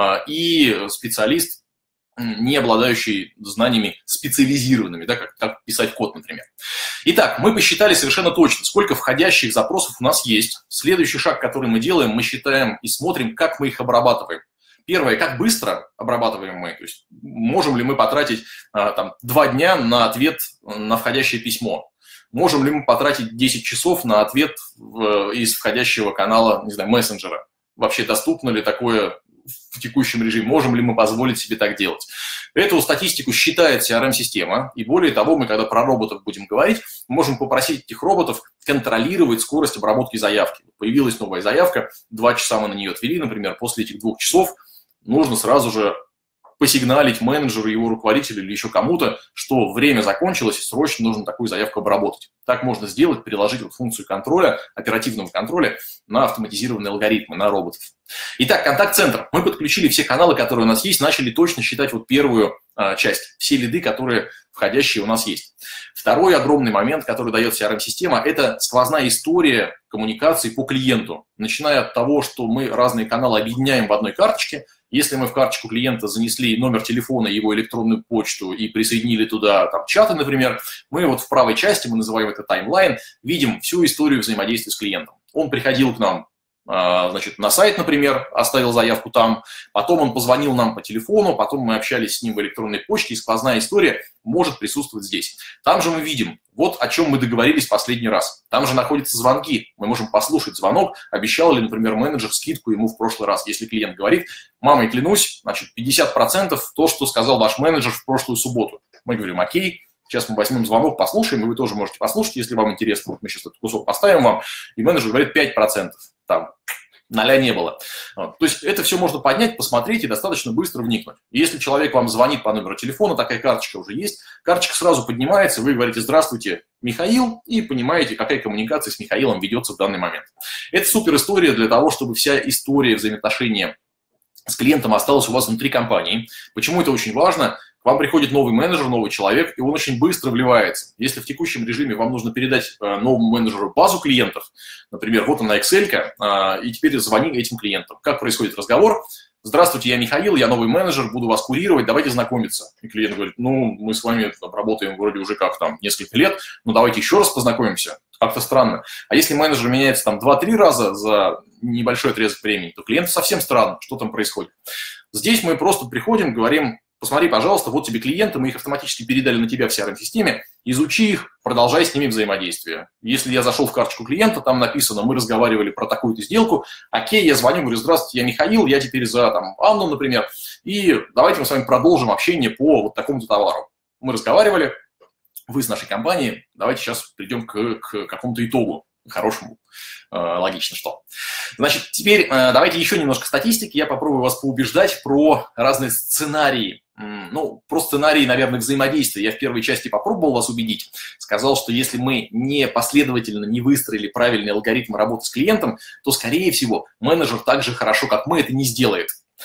и специалист, не обладающий знаниями специализированными, да, как, как писать код, например. Итак, мы посчитали совершенно точно, сколько входящих запросов у нас есть. Следующий шаг, который мы делаем, мы считаем и смотрим, как мы их обрабатываем. Первое, как быстро обрабатываем мы, то есть можем ли мы потратить там, два дня на ответ на входящее письмо. Можем ли мы потратить десять часов на ответ в, из входящего канала, не знаю, мессенджера? Вообще доступно ли такое в текущем режиме? Можем ли мы позволить себе так делать? Эту статистику считает си ар эм-система, и более того, мы, когда про роботов будем говорить, можем попросить этих роботов контролировать скорость обработки заявки. Появилась новая заявка, два часа мы на нее отвели, например, после этих двух часов нужно сразу же посигналить менеджеру, его руководителю или еще кому-то, что время закончилось и срочно нужно такую заявку обработать. Так можно сделать, переложить вот функцию контроля, оперативного контроля на автоматизированные алгоритмы, на роботов. Итак, контакт-центр. Мы подключили все каналы, которые у нас есть, начали точно считать вот первую а, часть, все лиды, которые входящие у нас есть. Второй огромный момент, который дает си ар эм-система, это сквозная история коммуникации по клиенту. Начиная от того, что мы разные каналы объединяем в одной карточке. Если мы в карточку клиента занесли номер телефона, его электронную почту и присоединили туда там, чаты, например, мы вот в правой части, мы называем это таймлайн, видим всю историю взаимодействия с клиентом. Он приходил к нам, значит, на сайт, например, оставил заявку там, потом он позвонил нам по телефону, потом мы общались с ним в электронной почте, и сквозная история может присутствовать здесь. Там же мы видим, вот о чем мы договорились в последний раз. Там же находятся звонки, мы можем послушать звонок, обещал ли, например, менеджер скидку ему в прошлый раз. Если клиент говорит, мамой клянусь, значит, пятьдесят процентов то, что сказал ваш менеджер в прошлую субботу. Мы говорим, окей. Сейчас мы возьмем звонок, послушаем, и вы тоже можете послушать, если вам интересно. Вот мы сейчас этот кусок поставим вам, и менеджер говорит пять процентов. Там ноля не было. Вот. То есть это все можно поднять, посмотреть и достаточно быстро вникнуть. И если человек вам звонит по номеру телефона, такая карточка уже есть, карточка сразу поднимается, вы говорите «Здравствуйте, Михаил», и понимаете, какая коммуникация с Михаилом ведется в данный момент. Это супер история для того, чтобы вся история взаимоотношения с клиентом осталась у вас внутри компании. Почему это очень важно? К вам приходит новый менеджер, новый человек, и он очень быстро вливается. Если в текущем режиме вам нужно передать новому менеджеру базу клиентов, например, вот она Excel-ка, и теперь звони этим клиентам. Как происходит разговор? Здравствуйте, я Михаил, я новый менеджер, буду вас курировать, давайте знакомиться. И клиент говорит, ну, мы с вами работаем вроде уже как там несколько лет, ну, давайте еще раз познакомимся. Как-то странно. А если менеджер меняется там два-три раза за небольшой отрезок времени, то клиенту совсем странно, что там происходит. Здесь мы просто приходим, говорим, посмотри, пожалуйста, вот тебе клиенты, мы их автоматически передали на тебя в си ар эм-системе, изучи их, продолжай с ними взаимодействие. Если я зашел в карточку клиента, там написано, мы разговаривали про такую-то сделку, окей, я звоню, говорю, здравствуйте, я Михаил, я теперь за там, Анну, например, и давайте мы с вами продолжим общение по вот такому-то товару. Мы разговаривали, вы с нашей компанией, давайте сейчас придем к, к какому-то итогу хорошему. Логично, что. Значит, теперь давайте еще немножко статистики. Я попробую вас поубеждать про разные сценарии. Ну, про сценарии, наверное, взаимодействия. Я в первой части попробовал вас убедить. Сказал, что если мы не последовательно не выстроили правильный алгоритм работы с клиентом, то, скорее всего, менеджер так же хорошо, как мы, это не сделает.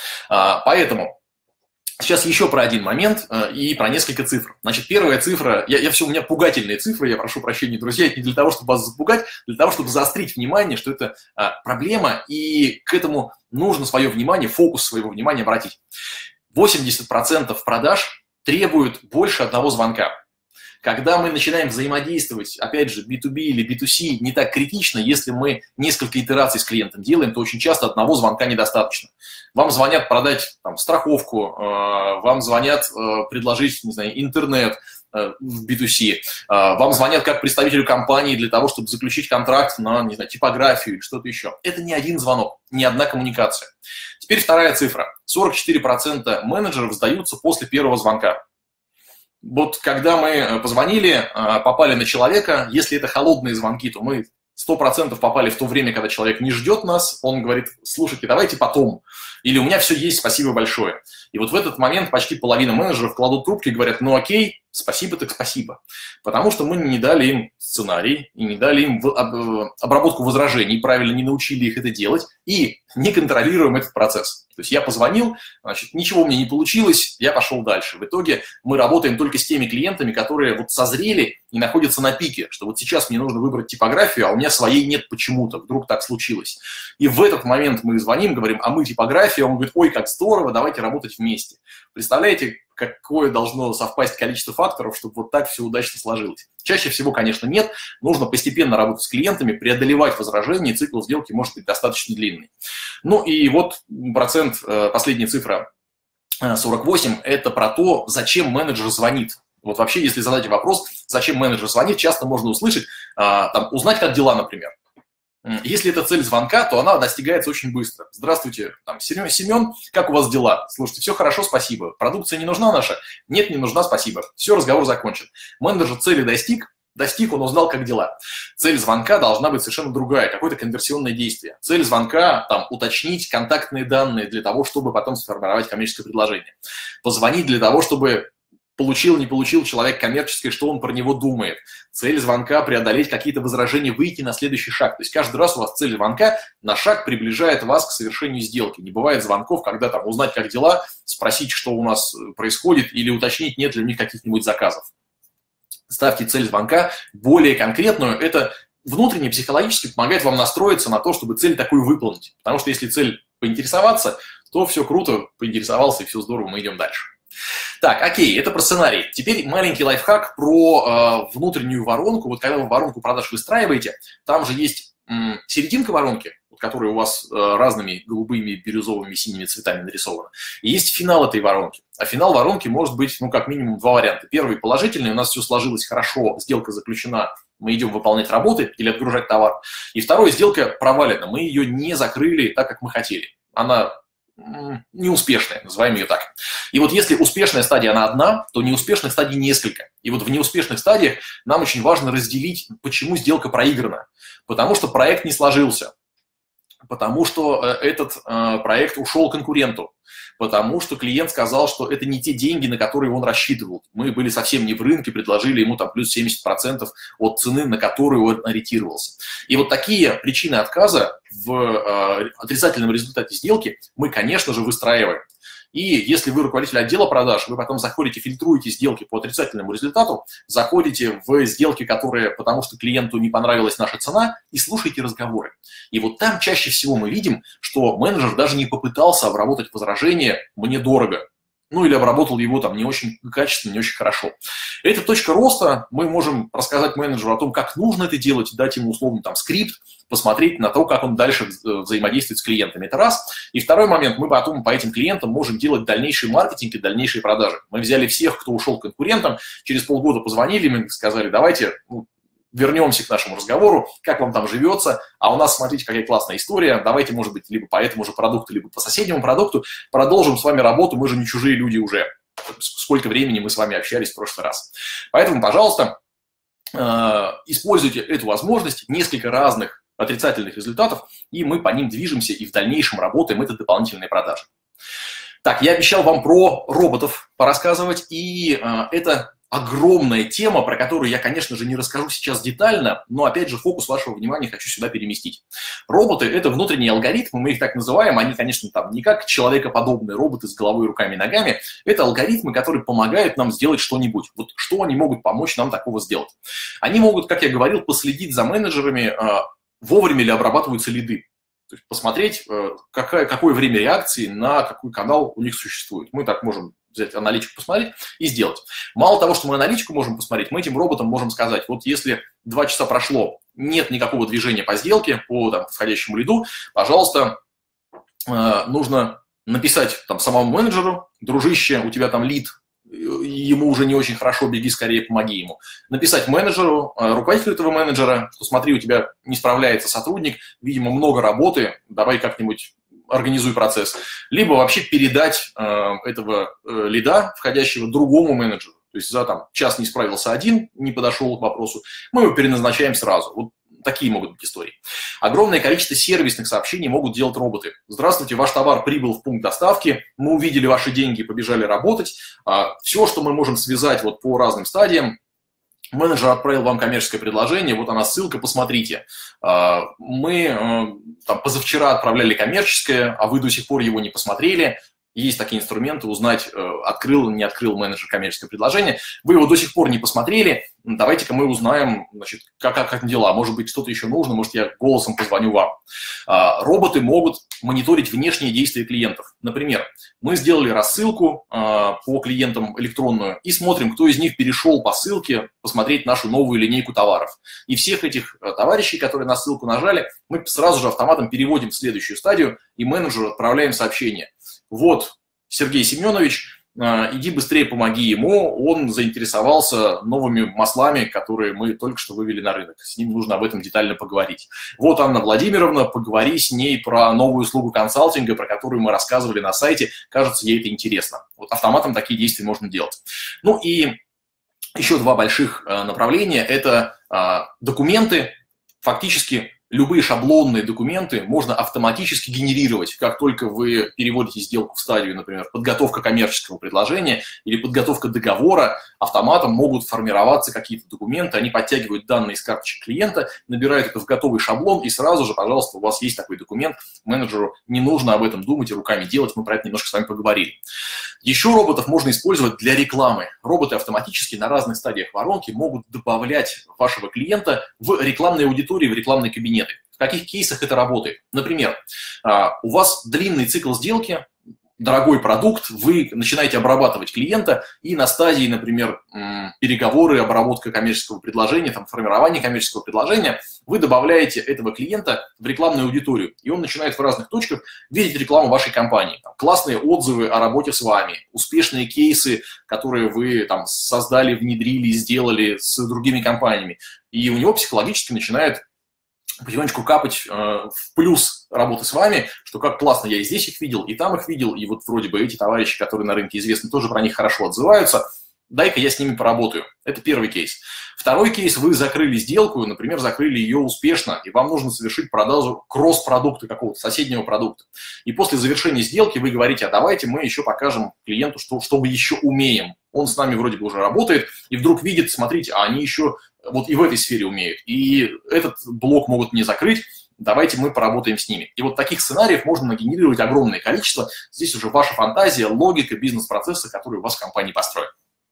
Поэтому сейчас еще про один момент э, и про несколько цифр. Значит, первая цифра, я, я все, у меня пугательные цифры, я прошу прощения, друзья, это не для того, чтобы вас запугать, для того, чтобы заострить внимание, что это э, проблема, и к этому нужно свое внимание, фокус своего внимания обратить. восемьдесят процентов продаж требуют больше одного звонка. Когда мы начинаем взаимодействовать, опять же, би ту би или би ту си, не так критично, если мы несколько итераций с клиентом делаем, то очень часто одного звонка недостаточно. Вам звонят продать там, страховку, э, вам звонят э, предложить, не знаю, интернет э, в би ту си, э, вам звонят как представителю компании для того, чтобы заключить контракт на, не знаю, типографию или что-то еще. Это не один звонок, не одна коммуникация. Теперь вторая цифра. сорок четыре процента менеджеров сдаются после первого звонка. Вот когда мы позвонили, попали на человека, если это холодные звонки, то мы сто процентов попали в то время, когда человек не ждет нас, он говорит, слушайте, давайте потом, или у меня все есть, спасибо большое. И вот в этот момент почти половина менеджеров кладут трубки и говорят, ну окей, спасибо так спасибо. Потому что мы не дали им сценарий, и не дали им обработку возражений, правильно не научили их это делать, и не контролируем этот процесс. То есть я позвонил, значит, ничего у меня не получилось, я пошел дальше. В итоге мы работаем только с теми клиентами, которые вот созрели и находятся на пике, что вот сейчас мне нужно выбрать типографию, а у меня своей нет почему-то, вдруг так случилось. И в этот момент мы звоним, говорим, а мы типография, он говорит, ой, как здорово, давайте работать вместе. Представляете, какое должно совпасть количество факторов, чтобы вот так все удачно сложилось? Чаще всего, конечно, нет. Нужно постепенно работать с клиентами, преодолевать возражения, и цикл сделки может быть достаточно длинный. Ну и вот процент, последняя цифра сорок восемь, это про то, зачем менеджер звонит. Вот вообще, если задать вопрос, зачем менеджер звонит, часто можно услышать, там, узнать, как дела, например. Если это цель звонка, то она достигается очень быстро. Здравствуйте, там, Семен, как у вас дела? Слушайте, все хорошо, спасибо. Продукция не нужна наша? Нет, не нужна, спасибо. Все, разговор закончен. Менеджер цели достиг, достиг, он узнал, как дела. Цель звонка должна быть совершенно другая, какое-то конверсионное действие. Цель звонка, там, уточнить контактные данные для того, чтобы потом сформировать коммерческое предложение. Позвонить для того, чтобы получил, не получил человек коммерческий, что он про него думает. Цель звонка – преодолеть какие-то возражения, выйти на следующий шаг. То есть каждый раз у вас цель звонка на шаг приближает вас к совершению сделки. Не бывает звонков, когда там узнать, как дела, спросить, что у нас происходит, или уточнить, нет ли у них каких-нибудь заказов. Ставьте цель звонка более конкретную. Это внутренне психологически помогает вам настроиться на то, чтобы цель такую выполнить. Потому что если цель поинтересоваться, то все круто, поинтересовался, и все здорово, мы идем дальше. Так, окей, это про сценарий. Теперь маленький лайфхак про э, внутреннюю воронку. Вот когда вы воронку продаж выстраиваете, там же есть м, серединка воронки, вот, которая у вас э, разными голубыми, бирюзовыми, синими цветами нарисована. И есть финал этой воронки. А финал воронки может быть, ну, как минимум два варианта. Первый положительный, у нас все сложилось хорошо, сделка заключена, мы идем выполнять работы или отгружать товар. И второй, сделка провалена, мы ее не закрыли так, как мы хотели. Она неуспешная, называем ее так. И вот если успешная стадия, она одна, то неуспешных стадий несколько. И вот в неуспешных стадиях нам очень важно разделить, почему сделка проиграна. Потому что проект не сложился, потому что этот э, проект ушел конкуренту, потому что клиент сказал, что это не те деньги, на которые он рассчитывал. Мы были совсем не в рынке, предложили ему там плюс семьдесят процентов от цены, на которую он ориентировался. И вот такие причины отказа в э, отрицательном результате сделки мы, конечно же, выстраиваем. И если вы руководитель отдела продаж, вы потом заходите, фильтруете сделки по отрицательному результату, заходите в сделки, которые, потому что клиенту не понравилась наша цена, и слушаете разговоры. И вот там чаще всего мы видим, что менеджер даже не попытался обработать возражение «мне дорого». Ну или обработал его там не очень качественно, не очень хорошо. Это точка роста. Мы можем рассказать менеджеру о том, как нужно это делать, дать ему условно там скрипт, посмотреть на то, как он дальше взаимодействует с клиентами. Это раз. И второй момент, мы потом по этим клиентам можем делать дальнейший маркетинг и дальнейшие продажи. Мы взяли всех, кто ушел к конкурентам, через полгода позвонили, мы сказали, давайте ну, вернемся к нашему разговору, как вам там живется, а у нас, смотрите, какая классная история, давайте, может быть, либо по этому же продукту, либо по соседнему продукту продолжим с вами работу, мы же не чужие люди уже. Сколько времени мы с вами общались в прошлый раз. Поэтому, пожалуйста, используйте эту возможность, несколько разных отрицательных результатов, и мы по ним движемся и в дальнейшем работаем, это дополнительные продажи. Так, я обещал вам про роботов порассказывать, и это огромная тема, про которую я, конечно же, не расскажу сейчас детально, но, опять же, фокус вашего внимания хочу сюда переместить. Роботы – это внутренние алгоритмы, мы их так называем, они, конечно, там не как человекоподобные роботы с головой, руками и ногами, это алгоритмы, которые помогают нам сделать что-нибудь. Вот что они могут помочь нам такого сделать? Они могут, как я говорил, последить за менеджерами, вовремя ли обрабатываются лиды. То есть посмотреть, какое, какое время реакции на какой канал у них существует. Мы так можем взять аналитику, посмотреть и сделать. Мало того, что мы аналитику можем посмотреть, мы этим роботам можем сказать, вот если два часа прошло, нет никакого движения по сделке, по там, входящему лиду, пожалуйста, нужно написать там самому менеджеру, дружище, у тебя там лид, ему уже не очень хорошо, беги скорее, помоги ему. Написать менеджеру, руководителю этого менеджера, что смотри, у тебя не справляется сотрудник, видимо, много работы, давай как-нибудь организуй процесс. Либо вообще передать э, этого э, лида, входящего, другому менеджеру. То есть за там, час не справился один, не подошел к вопросу, мы его переназначаем сразу. Вот такие могут быть истории. Огромное количество сервисных сообщений могут делать роботы. Здравствуйте, ваш товар прибыл в пункт доставки, мы увидели ваши деньги и побежали работать. Все, что мы можем связать вот по разным стадиям. Менеджер отправил вам коммерческое предложение, вот она ссылка, посмотрите. Мы там, позавчера отправляли коммерческое, а вы до сих пор его не посмотрели. Есть такие инструменты, узнать, открыл или не открыл менеджер коммерческое предложение. Вы его до сих пор не посмотрели, давайте-ка мы узнаем, значит, как, как, как дела. Может быть, что-то еще нужно, может, я голосом позвоню вам. Роботы могут мониторить внешние действия клиентов. Например, мы сделали рассылку по клиентам электронную и смотрим, кто из них перешел по ссылке посмотреть нашу новую линейку товаров. И всех этих товарищей, которые на ссылку нажали, мы сразу же автоматом переводим в следующую стадию и менеджеру отправляем сообщение. Вот, Сергей Семенович, иди быстрее помоги ему, он заинтересовался новыми маслами, которые мы только что вывели на рынок. С ним нужно об этом детально поговорить. Вот, Анна Владимировна, поговори с ней про новую услугу консалтинга, про которую мы рассказывали на сайте. Кажется, ей это интересно. Вот автоматом такие действия можно делать. Ну и еще два больших направления – это документы, фактически любые шаблонные документы можно автоматически генерировать, как только вы переводите сделку в стадию, например, подготовка коммерческого предложения или подготовка договора, автоматом могут формироваться какие-то документы, они подтягивают данные из карточек клиента, набирают это в готовый шаблон, и сразу же, пожалуйста, у вас есть такой документ, менеджеру не нужно об этом думать и руками делать, мы про это немножко с вами поговорили. Еще роботов можно использовать для рекламы. Роботы автоматически на разных стадиях воронки могут добавлять вашего клиента в рекламные аудитории, в рекламные кабинеты. В каких кейсах это работает? Например, у вас длинный цикл сделки, дорогой продукт, вы начинаете обрабатывать клиента, и на стадии, например, переговоры, обработка коммерческого предложения, там, формирование коммерческого предложения, вы добавляете этого клиента в рекламную аудиторию, и он начинает в разных точках видеть рекламу вашей компании. Там, классные отзывы о работе с вами, успешные кейсы, которые вы там, создали, внедрили, сделали с другими компаниями, и у него психологически начинает потихонечку капать э, в плюс работы с вами, что как классно, я и здесь их видел, и там их видел, и вот вроде бы эти товарищи, которые на рынке известны, тоже про них хорошо отзываются, дай-ка я с ними поработаю. Это первый кейс. Второй кейс, вы закрыли сделку, например, закрыли ее успешно, и вам нужно совершить продажу кросс-продукта какого-то, соседнего продукта. И после завершения сделки вы говорите, а давайте мы еще покажем клиенту, что, что мы еще умеем. Он с нами вроде бы уже работает, и вдруг видит, смотрите, а они еще вот и в этой сфере умеют. И этот блок могут не закрыть, давайте мы поработаем с ними. И вот таких сценариев можно нагенерировать огромное количество. Здесь уже ваша фантазия, логика, бизнес-процессы, которые у вас в компании построены.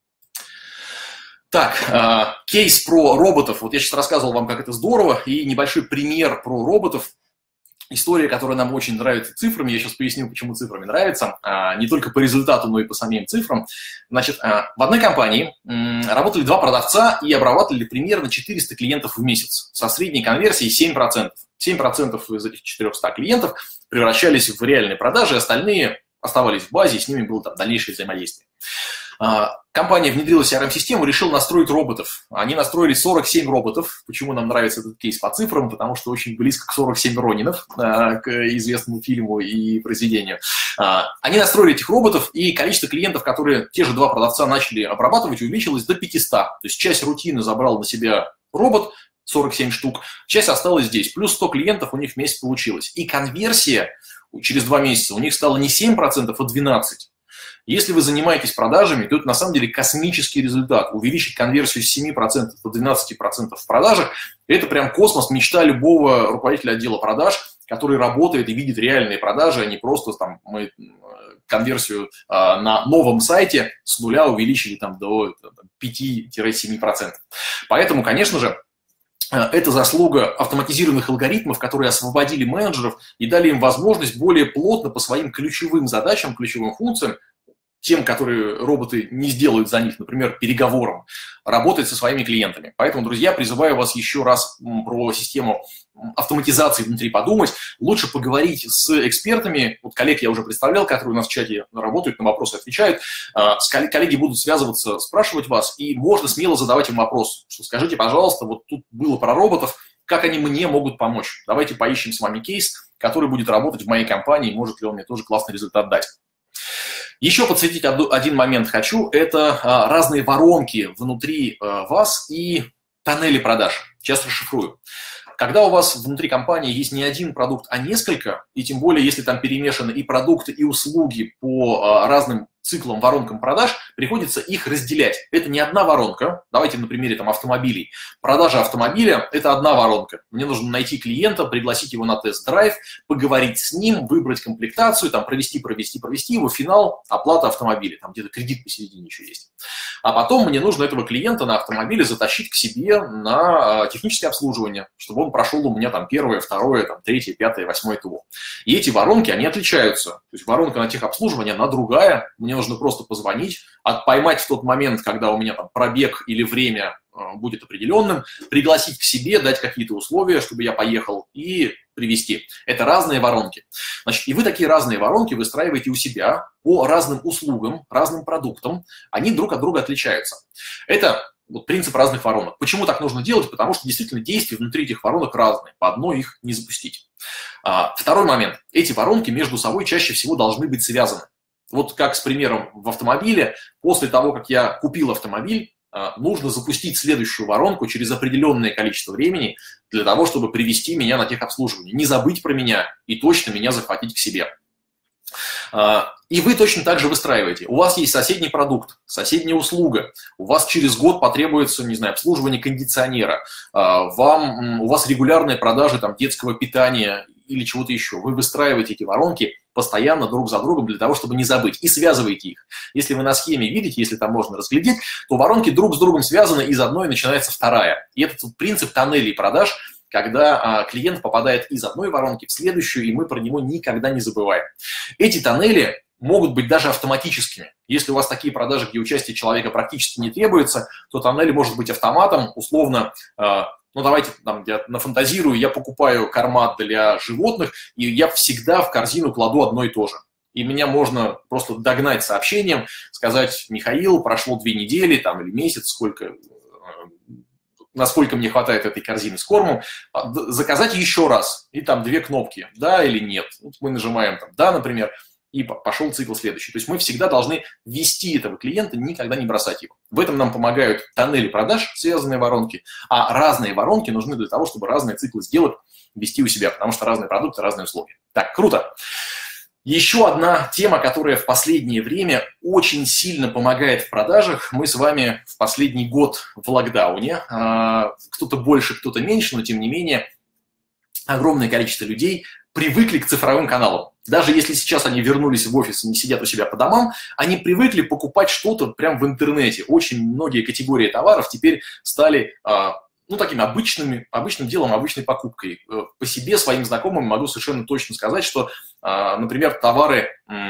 Так, э, кейс про роботов. Вот я сейчас рассказывал вам, как это здорово, и небольшой пример про роботов. История, которая нам очень нравится цифрами, я сейчас поясню, почему цифрами нравится, а, не только по результату, но и по самим цифрам. Значит, а, в одной компании м, работали два продавца и обрабатывали примерно четыреста клиентов в месяц со средней конверсией семь процентов. семь процентов из этих четырёхсот клиентов превращались в реальные продажи, остальные оставались в базе, и с ними было там дальнейшее взаимодействие. Компания внедрила си ар эм-систему, решила настроить роботов. Они настроили сорок семь роботов. Почему нам нравится этот кейс по цифрам? Потому что очень близко к сорок семь Ронинов, к известному фильму и произведению. Они настроили этих роботов, и количество клиентов, которые те же два продавца начали обрабатывать, увеличилось до пятисот. То есть часть рутины забрал на себя робот, сорок семь штук, часть осталась здесь. Плюс сто клиентов у них в месяц получилось. И конверсия через два месяца у них стала не семь процентов, а двенадцать процентов. Если вы занимаетесь продажами, то это на самом деле космический результат. Увеличить конверсию с семи процентов до двенадцати процентов в продажах – это прям космос, мечта любого руководителя отдела продаж, который работает и видит реальные продажи, а не просто там, мы конверсию а, на новом сайте с нуля увеличили там, до пяти-семи процентов. Поэтому, конечно же, это заслуга автоматизированных алгоритмов, которые освободили менеджеров и дали им возможность более плотно по своим ключевым задачам, ключевым функциям, тем, которые роботы не сделают за них, например, переговорам, работать со своими клиентами. Поэтому, друзья, призываю вас еще раз про систему автоматизации внутри подумать. Лучше поговорить с экспертами. Вот коллег я уже представлял, которые у нас в чате работают, на вопросы отвечают. Коллеги будут связываться, спрашивать вас, и можно смело задавать им вопрос, что скажите, пожалуйста, вот тут было про роботов, как они мне могут помочь? Давайте поищем с вами кейс, который будет работать в моей компании, может ли он мне тоже классный результат дать. Еще подсветить один момент хочу, это разные воронки внутри вас и тоннели продаж. Сейчас расшифрую. Когда у вас внутри компании есть не один продукт, а несколько, и тем более, если там перемешаны и продукты, и услуги по разным циклам, воронкам продаж, приходится их разделять. Это не одна воронка. Давайте на примере там, автомобилей. Продажа автомобиля – это одна воронка. Мне нужно найти клиента, пригласить его на тест-драйв, поговорить с ним, выбрать комплектацию, там, провести, провести, провести его, финал, оплата автомобиля. Там где-то кредит посередине еще есть. А потом мне нужно этого клиента на автомобиле затащить к себе на техническое обслуживание, чтобы он прошел у меня там первое, второе, там, третье, пятое, восьмое ТО. И эти воронки, они отличаются. То есть воронка на техобслуживание, она другая. Мне нужно просто позвонить, поймать в тот момент, когда у меня там пробег или время будет определенным, пригласить к себе, дать какие-то условия, чтобы я поехал, и привезти. Это разные воронки. Значит, и вы такие разные воронки выстраиваете у себя по разным услугам, разным продуктам. Они друг от друга отличаются. Это вот принцип разных воронок. Почему так нужно делать? Потому что действительно действия внутри этих воронок разные. По одной их не запустить. А, второй момент. Эти воронки между собой чаще всего должны быть связаны. Вот как с примером в автомобиле, после того, как я купил автомобиль, нужно запустить следующую воронку через определенное количество времени для того, чтобы привести меня на техобслуживание. Не забыть про меня и точно меня захватить к себе. И вы точно так же выстраиваете. У вас есть соседний продукт, соседняя услуга. У вас через год потребуется, не знаю, обслуживание кондиционера. Вам, у вас регулярные продажи там, детского питания или чего-то еще. Вы выстраиваете эти воронки постоянно друг за другом для того, чтобы не забыть. И связываете их. Если вы на схеме видите, если там можно разглядеть, то воронки друг с другом связаны, из одной начинается вторая. И этот вот принцип тоннелей продаж, когда а, клиент попадает из одной воронки в следующую, и мы про него никогда не забываем. Эти тоннели могут быть даже автоматическими. Если у вас такие продажи, где участие человека практически не требуется, то тоннель может быть автоматом, условно. А, ну, давайте там, я нафантазирую, я покупаю корма для животных, и я всегда в корзину кладу одно и то же. И меня можно просто догнать сообщением, сказать: Михаил, прошло две недели там, или месяц, сколько... насколько мне хватает этой корзины с кормом, заказать еще раз. И там две кнопки, да или нет. Вот мы нажимаем там «да», например, и пошел цикл следующий. То есть мы всегда должны вести этого клиента, никогда не бросать его. В этом нам помогают тоннели продаж, связанные воронки, а разные воронки нужны для того, чтобы разные циклы сделок вести у себя, потому что разные продукты, разные условия. Так, круто. Еще одна тема, которая в последнее время очень сильно помогает в продажах. Мы с вами в последний год в локдауне. Кто-то больше, кто-то меньше, но тем не менее огромное количество людей привыкли к цифровым каналам. Даже если сейчас они вернулись в офис и не сидят у себя по домам, они привыкли покупать что-то прямо в интернете. Очень многие категории товаров теперь стали... ну, таким обычным, обычным делом, обычной покупкой. По себе, своим знакомым могу совершенно точно сказать, что, например, товары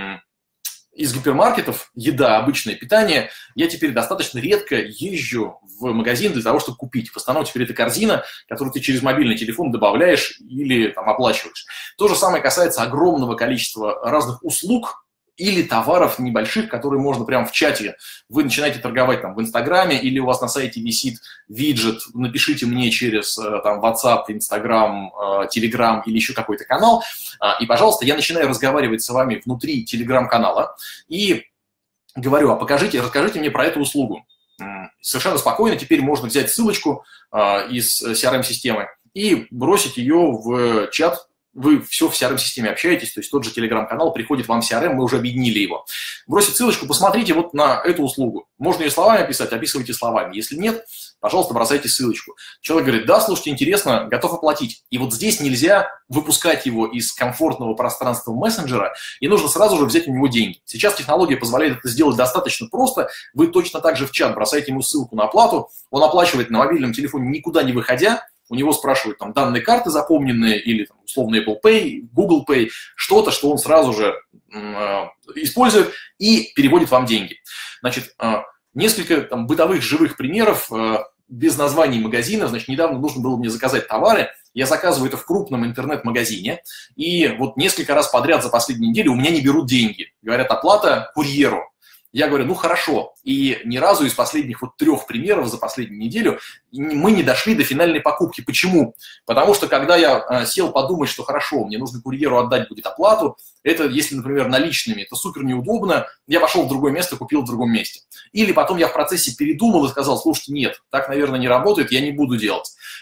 из гипермаркетов, еда, обычное питание, я теперь достаточно редко езжу в магазин для того, чтобы купить. В основном теперь это корзина, которую ты через мобильный телефон добавляешь или там, оплачиваешь. То же самое касается огромного количества разных услуг, или товаров небольших, которые можно прямо в чате. Вы начинаете торговать там в Инстаграме, или у вас на сайте висит виджет, напишите мне через там WhatsApp, Instagram, Telegram или еще какой-то канал, и, пожалуйста, я начинаю разговаривать с вами внутри Telegram-канала и говорю: а покажите, расскажите мне про эту услугу. Совершенно спокойно теперь можно взять ссылочку из си ар эм-системы и бросить ее в чат. Вы все в си ар эм-системе общаетесь, то есть тот же Telegram-канал приходит вам в си ар эм, мы уже объединили его. Бросить ссылочку, посмотрите вот на эту услугу. Можно ее словами описать, описывайте словами. Если нет, пожалуйста, бросайте ссылочку. Человек говорит: да, слушайте, интересно, готов оплатить. И вот здесь нельзя выпускать его из комфортного пространства мессенджера, и нужно сразу же взять у него деньги. Сейчас технология позволяет это сделать достаточно просто. Вы точно так же в чат бросаете ему ссылку на оплату, он оплачивает на мобильном телефоне, никуда не выходя. У него спрашивают там данные карты запомненные или там, условно Apple Pay, Google Pay, что-то, что он сразу же э, использует и переводит вам деньги. Значит, э, несколько там, бытовых живых примеров э, без названий магазинов. Значит, недавно нужно было мне заказать товары. Я заказываю это в крупном интернет-магазине. И вот несколько раз подряд за последнюю неделю у меня не берут деньги. Говорят: оплата курьеру. Я говорю: ну хорошо. И ни разу из последних вот трех примеров за последнюю неделю мы не дошли до финальной покупки. Почему? Потому что когда я сел подумать, что хорошо, мне нужно курьеру отдать будет оплату, это, если, например, наличными, это супер неудобно, я пошел в другое место, купил в другом месте. Или потом я в процессе передумал и сказал: слушайте, нет, так, наверное, не работает, я не буду делать.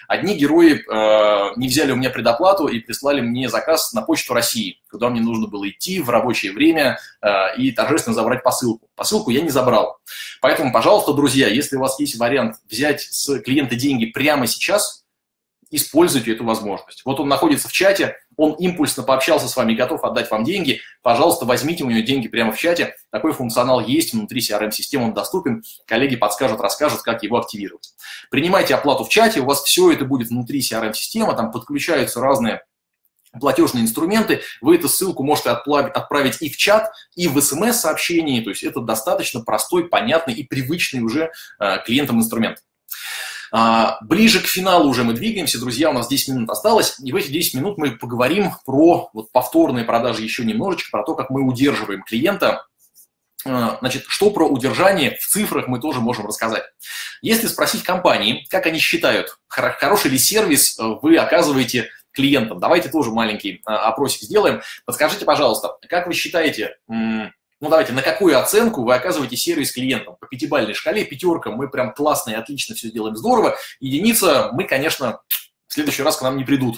Одни герои э, не взяли у меня предоплату и прислали мне заказ на Почту России, куда мне нужно было идти в рабочее время э, и торжественно забрать посылку. Посылку я не забрал. Поэтому, пожалуйста, друзья, если у вас есть вариант взять с клиента деньги прямо сейчас, используйте эту возможность. Вот он находится в чате, он импульсно пообщался с вами, готов отдать вам деньги. Пожалуйста, возьмите у него деньги прямо в чате. Такой функционал есть внутри си ар эм-системы, он доступен. Коллеги подскажут, расскажут, как его активировать. Принимайте оплату в чате, у вас все это будет внутри си ар эм-системы, там подключаются разные платежные инструменты. Вы эту ссылку можете отправить и в чат, и в эс эм эс-сообщении. То есть это достаточно простой, понятный и привычный уже клиентам инструмент. Ближе к финалу уже мы двигаемся, друзья, у нас десять минут осталось, и в эти десять минут мы поговорим про вот повторные продажи еще немножечко, про то, как мы удерживаем клиента. Значит, что про удержание в цифрах мы тоже можем рассказать. Если спросить компании, как они считают, хороший ли сервис вы оказываете клиентам, давайте тоже маленький опросик сделаем. Подскажите, пожалуйста, как вы считаете, ну, давайте, на какую оценку вы оказываете сервис клиентам? По пятибалльной шкале, пятерка, мы прям классно и отлично все делаем здорово. Единица, мы, конечно, в следующий раз к нам не придут.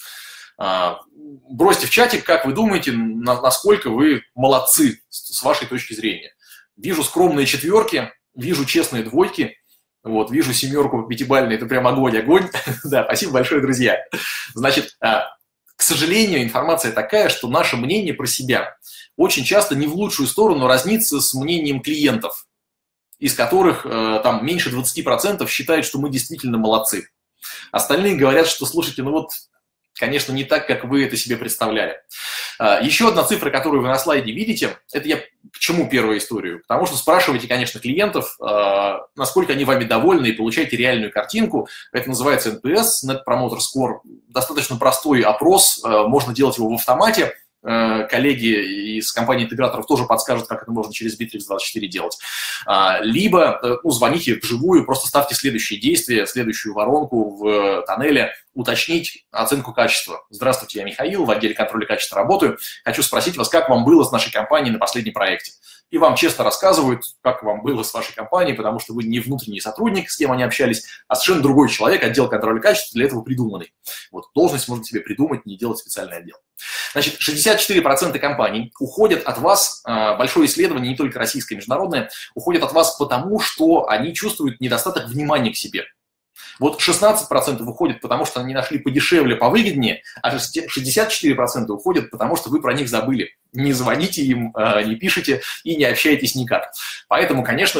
Бросьте в чатик, как вы думаете, насколько вы молодцы с вашей точки зрения. Вижу скромные четверки, вижу честные двойки, вот, вижу семерку пятибалльной, это прям огонь, огонь. Да, спасибо большое, друзья. Значит, к сожалению, информация такая, что наше мнение про себя очень часто не в лучшую сторону разнится с мнением клиентов, из которых э, там меньше двадцати процентов считают, что мы действительно молодцы. Остальные говорят, что, слушайте, ну вот, конечно, не так, как вы это себе представляли. Э, еще одна цифра, которую вы на слайде видите, это я к чему первую историю? Потому что спрашивайте, конечно, клиентов, э, насколько они вами довольны, и получаете реальную картинку. Это называется эн пи эс, Net Promoter Score. Достаточно простой опрос, э, можно делать его в автомате. Коллеги из компании-интеграторов тоже подскажут, как это можно через Bittrex двадцать четыре делать. Либо ну, звоните вживую, просто ставьте следующие действия, следующую воронку в тоннеле, уточнить оценку качества. Здравствуйте, я Михаил, в отделе контроля качества работаю. Хочу спросить вас, как вам было с нашей компанией на последнем проекте. И вам честно рассказывают, как вам было с вашей компанией, потому что вы не внутренний сотрудник, с кем они общались, а совершенно другой человек, отдел контроля качества для этого придуманный. Вот, должность можно себе придумать, не делать специальный отдел. Значит, шестьдесят четыре процента компаний уходят от вас, большое исследование, не только российское, международное, уходят от вас потому, что они чувствуют недостаток внимания к себе. Вот шестнадцать процентов уходят, потому что они нашли подешевле, повыгоднее, а шестьдесят четыре процента уходят, потому что вы про них забыли. Не звоните им, не пишите и не общаетесь никак. Поэтому, конечно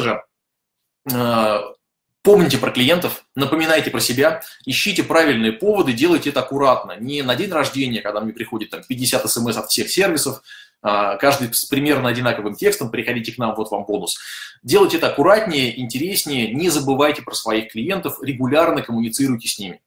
же, помните про клиентов, напоминайте про себя, ищите правильные поводы, делайте это аккуратно. Не на день рождения, когда мне приходит там, пятьдесят эс эм эс от всех сервисов, каждый с примерно одинаковым текстом, приходите к нам, вот вам бонус. Делайте это аккуратнее, интереснее, не забывайте про своих клиентов, регулярно коммуницируйте с ними.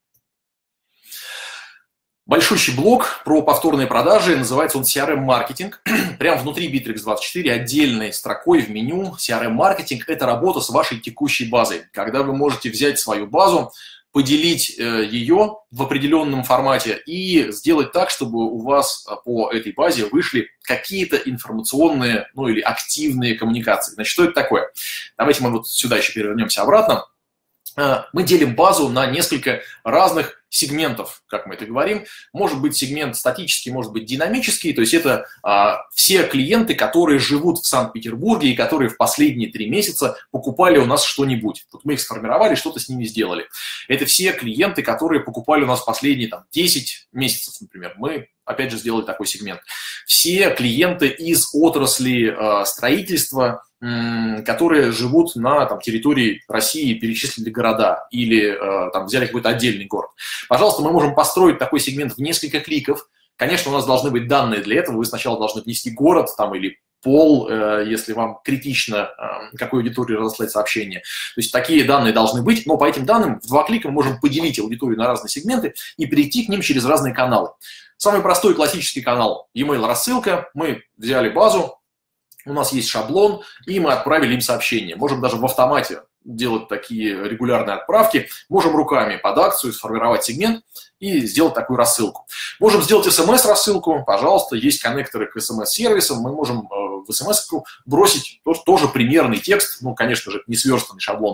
Большущий блок про повторные продажи, называется он си ар эм-маркетинг. Прямо внутри Bittrex двадцать четыре отдельной строкой в меню си ар эм-маркетинг – это работа с вашей текущей базой, когда вы можете взять свою базу, поделить ее в определенном формате и сделать так, чтобы у вас по этой базе вышли какие-то информационные, ну или активные коммуникации. Значит, что это такое? Давайте мы вот сюда еще перевернемся обратно. Мы делим базу на несколько разных сегментов, как мы это говорим. Может быть сегмент статический, может быть динамический. То есть это а, все клиенты, которые живут в Санкт-Петербурге и которые в последние три месяца покупали у нас что-нибудь. Вот мы их сформировали, что-то с ними сделали. Это все клиенты, которые покупали у нас последние там, десять месяцев, например. Мы, опять же, сделали такой сегмент. Все клиенты из отрасли э, строительства, э, которые живут на там, территории России, перечислили города или э, там, взяли какой-то отдельный город. Пожалуйста, мы можем построить такой сегмент в несколько кликов. Конечно, у нас должны быть данные для этого. Вы сначала должны внести город там, или пол, э, если вам критично, э, какой аудитории разослать сообщение. То есть такие данные должны быть, но по этим данным в два клика мы можем поделить аудиторию на разные сегменты и перейти к ним через разные каналы. Самый простой классический канал – e-mail рассылка. Мы взяли базу, у нас есть шаблон, и мы отправили им сообщение. Можем даже в автомате делать такие регулярные отправки. Можем руками под акцию сформировать сегмент и сделать такую рассылку. Можем сделать эс эм эс-рассылку. Пожалуйста, есть коннекторы к эс эм эс-сервисам. Мы можем в эс эм эс-ку бросить тоже примерный текст. Ну, конечно же, не сверстанный шаблон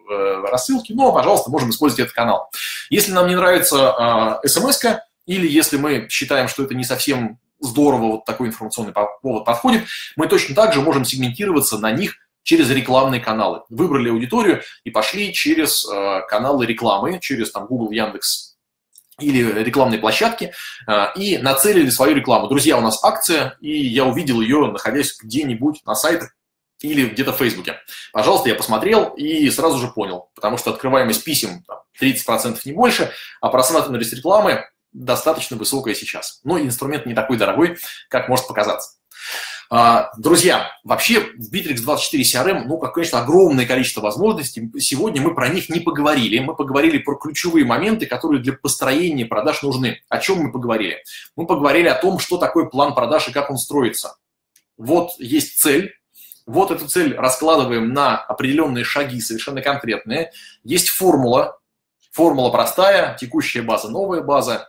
э, рассылки, но, пожалуйста, можем использовать этот канал. Если нам не нравится э, смс-ка, или если мы считаем, что это не совсем здорово, вот такой информационный повод подходит, мы точно так же можем сегментироваться на них через рекламные каналы. Выбрали аудиторию и пошли через э, каналы рекламы, через там, Google, Яндекс или рекламные площадки, э, и нацелили свою рекламу. Друзья, у нас акция, и я увидел ее, находясь где-нибудь на сайтах или где-то в Фейсбуке. Пожалуйста, я посмотрел и сразу же понял, потому что открываемость писем там, тридцать процентов не больше, а просматриваемость рекламы достаточно высокая сейчас. Но инструмент не такой дорогой, как может показаться. Друзья, вообще в Bittrex двадцать четыре си ар эм, ну, как, конечно, огромное количество возможностей. Сегодня мы про них не поговорили. Мы поговорили про ключевые моменты, которые для построения продаж нужны. О чем мы поговорили? Мы поговорили о том, что такое план продаж и как он строится. Вот есть цель. Вот эту цель раскладываем на определенные шаги, совершенно конкретные. Есть формула. Формула простая, текущая база, новая база.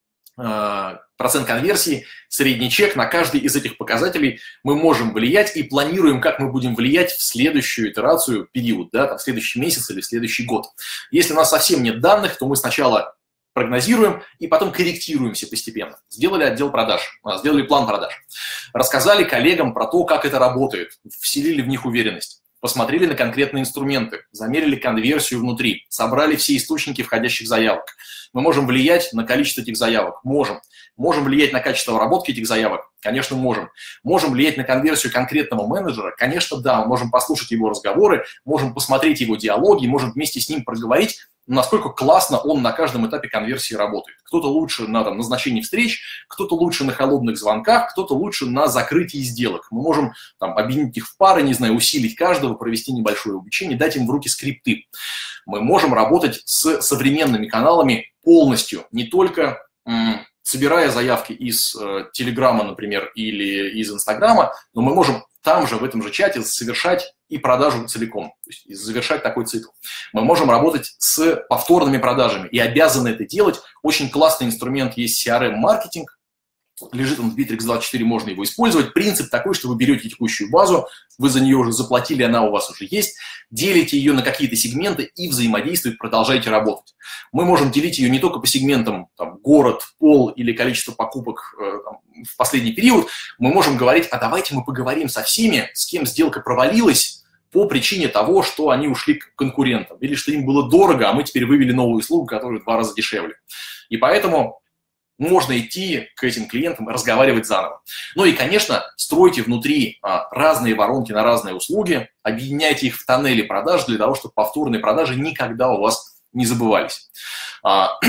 Процент конверсии, средний чек, на каждый из этих показателей мы можем влиять и планируем, как мы будем влиять в следующую итерацию, период, да, там, в следующий месяц или в следующий год. Если у нас совсем нет данных, то мы сначала прогнозируем и потом корректируемся постепенно. Сделали отдел продаж, сделали план продаж, рассказали коллегам про то, как это работает, вселили в них уверенность. Посмотрели на конкретные инструменты, замерили конверсию внутри, собрали все источники входящих заявок. Мы можем влиять на количество этих заявок? Можем. Можем влиять на качество обработки этих заявок? Конечно, можем. Можем влиять на конверсию конкретного менеджера? Конечно, да. Можем послушать его разговоры, можем посмотреть его диалоги, можем вместе с ним проговорить, насколько классно он на каждом этапе конверсии работает. Кто-то лучше на там, назначении встреч, кто-то лучше на холодных звонках, кто-то лучше на закрытии сделок. Мы можем там, объединить их в пары, не знаю, усилить каждого, провести небольшое обучение, дать им в руки скрипты. Мы можем работать с современными каналами полностью, не только м, собирая заявки из э, Телеграма, например, или из Инстаграма, но мы можем там же, в этом же чате, совершать и продажу целиком, то есть завершать такой цикл. Мы можем работать с повторными продажами и обязаны это делать. Очень классный инструмент есть си ар эм-маркетинг. Лежит он в Bittrex двадцать четыре, можно его использовать. Принцип такой, что вы берете текущую базу, вы за нее уже заплатили, она у вас уже есть, делите ее на какие-то сегменты и взаимодействуете, продолжаете работать. Мы можем делить ее не только по сегментам там, город, пол или количество покупок э, там, в последний период. Мы можем говорить, а давайте мы поговорим со всеми, с кем сделка провалилась по причине того, что они ушли к конкурентам или что им было дорого, а мы теперь вывели новую услугу, которая в два раза дешевле. И поэтому можно идти к этим клиентам и разговаривать заново. Ну и, конечно, стройте внутри а, разные воронки на разные услуги, объединяйте их в тоннели продаж для того, чтобы повторные продажи никогда у вас не забывались. А,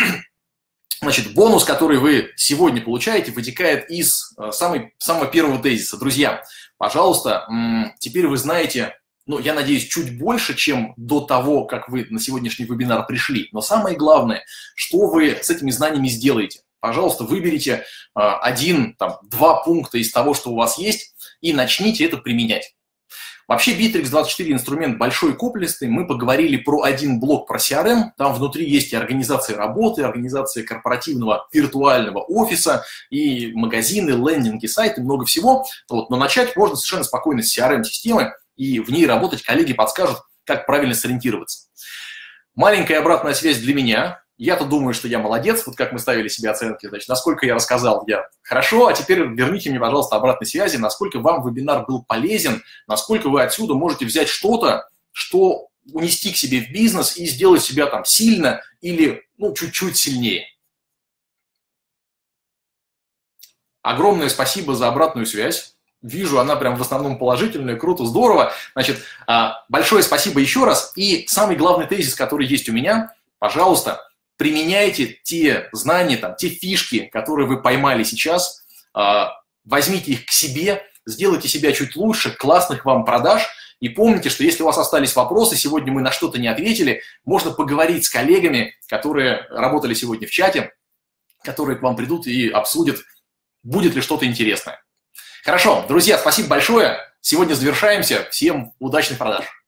значит, бонус, который вы сегодня получаете, вытекает из а, самой, самого первого тезиса. Друзья, пожалуйста, м- теперь вы знаете, ну, я надеюсь, чуть больше, чем до того, как вы на сегодняшний вебинар пришли. Но самое главное, что вы с этими знаниями сделаете. Пожалуйста, выберите один, там, два пункта из того, что у вас есть, и начните это применять. Вообще, Bittrex двадцать четыре инструмент большой и комплексный. Мы поговорили про один блок, про си ар эм. Там внутри есть и организация работы, организация корпоративного виртуального офиса, и магазины, лендинги, сайты, много всего. Вот. Но начать можно совершенно спокойно с си ар эм-системы, и в ней работать коллеги подскажут, как правильно сориентироваться. Маленькая обратная связь для меня. Я-то думаю, что я молодец, вот как мы ставили себе оценки, значит, насколько я рассказал, я хорошо, а теперь верните мне, пожалуйста, обратной связи, насколько вам вебинар был полезен, насколько вы отсюда можете взять что-то, что унести к себе в бизнес и сделать себя там сильно или, ну, чуть-чуть сильнее. Огромное спасибо за обратную связь. Вижу, она прям в основном положительная, круто, здорово. Значит, большое спасибо еще раз. И самый главный тезис, который есть у меня, пожалуйста, применяйте те знания, там, те фишки, которые вы поймали сейчас, возьмите их к себе, сделайте себя чуть лучше, классных вам продаж. И помните, что если у вас остались вопросы, сегодня мы на что-то не ответили, можно поговорить с коллегами, которые работали сегодня в чате, которые к вам придут и обсудят, будет ли что-то интересное. Хорошо, друзья, спасибо большое. Сегодня завершаемся. Всем удачных продаж.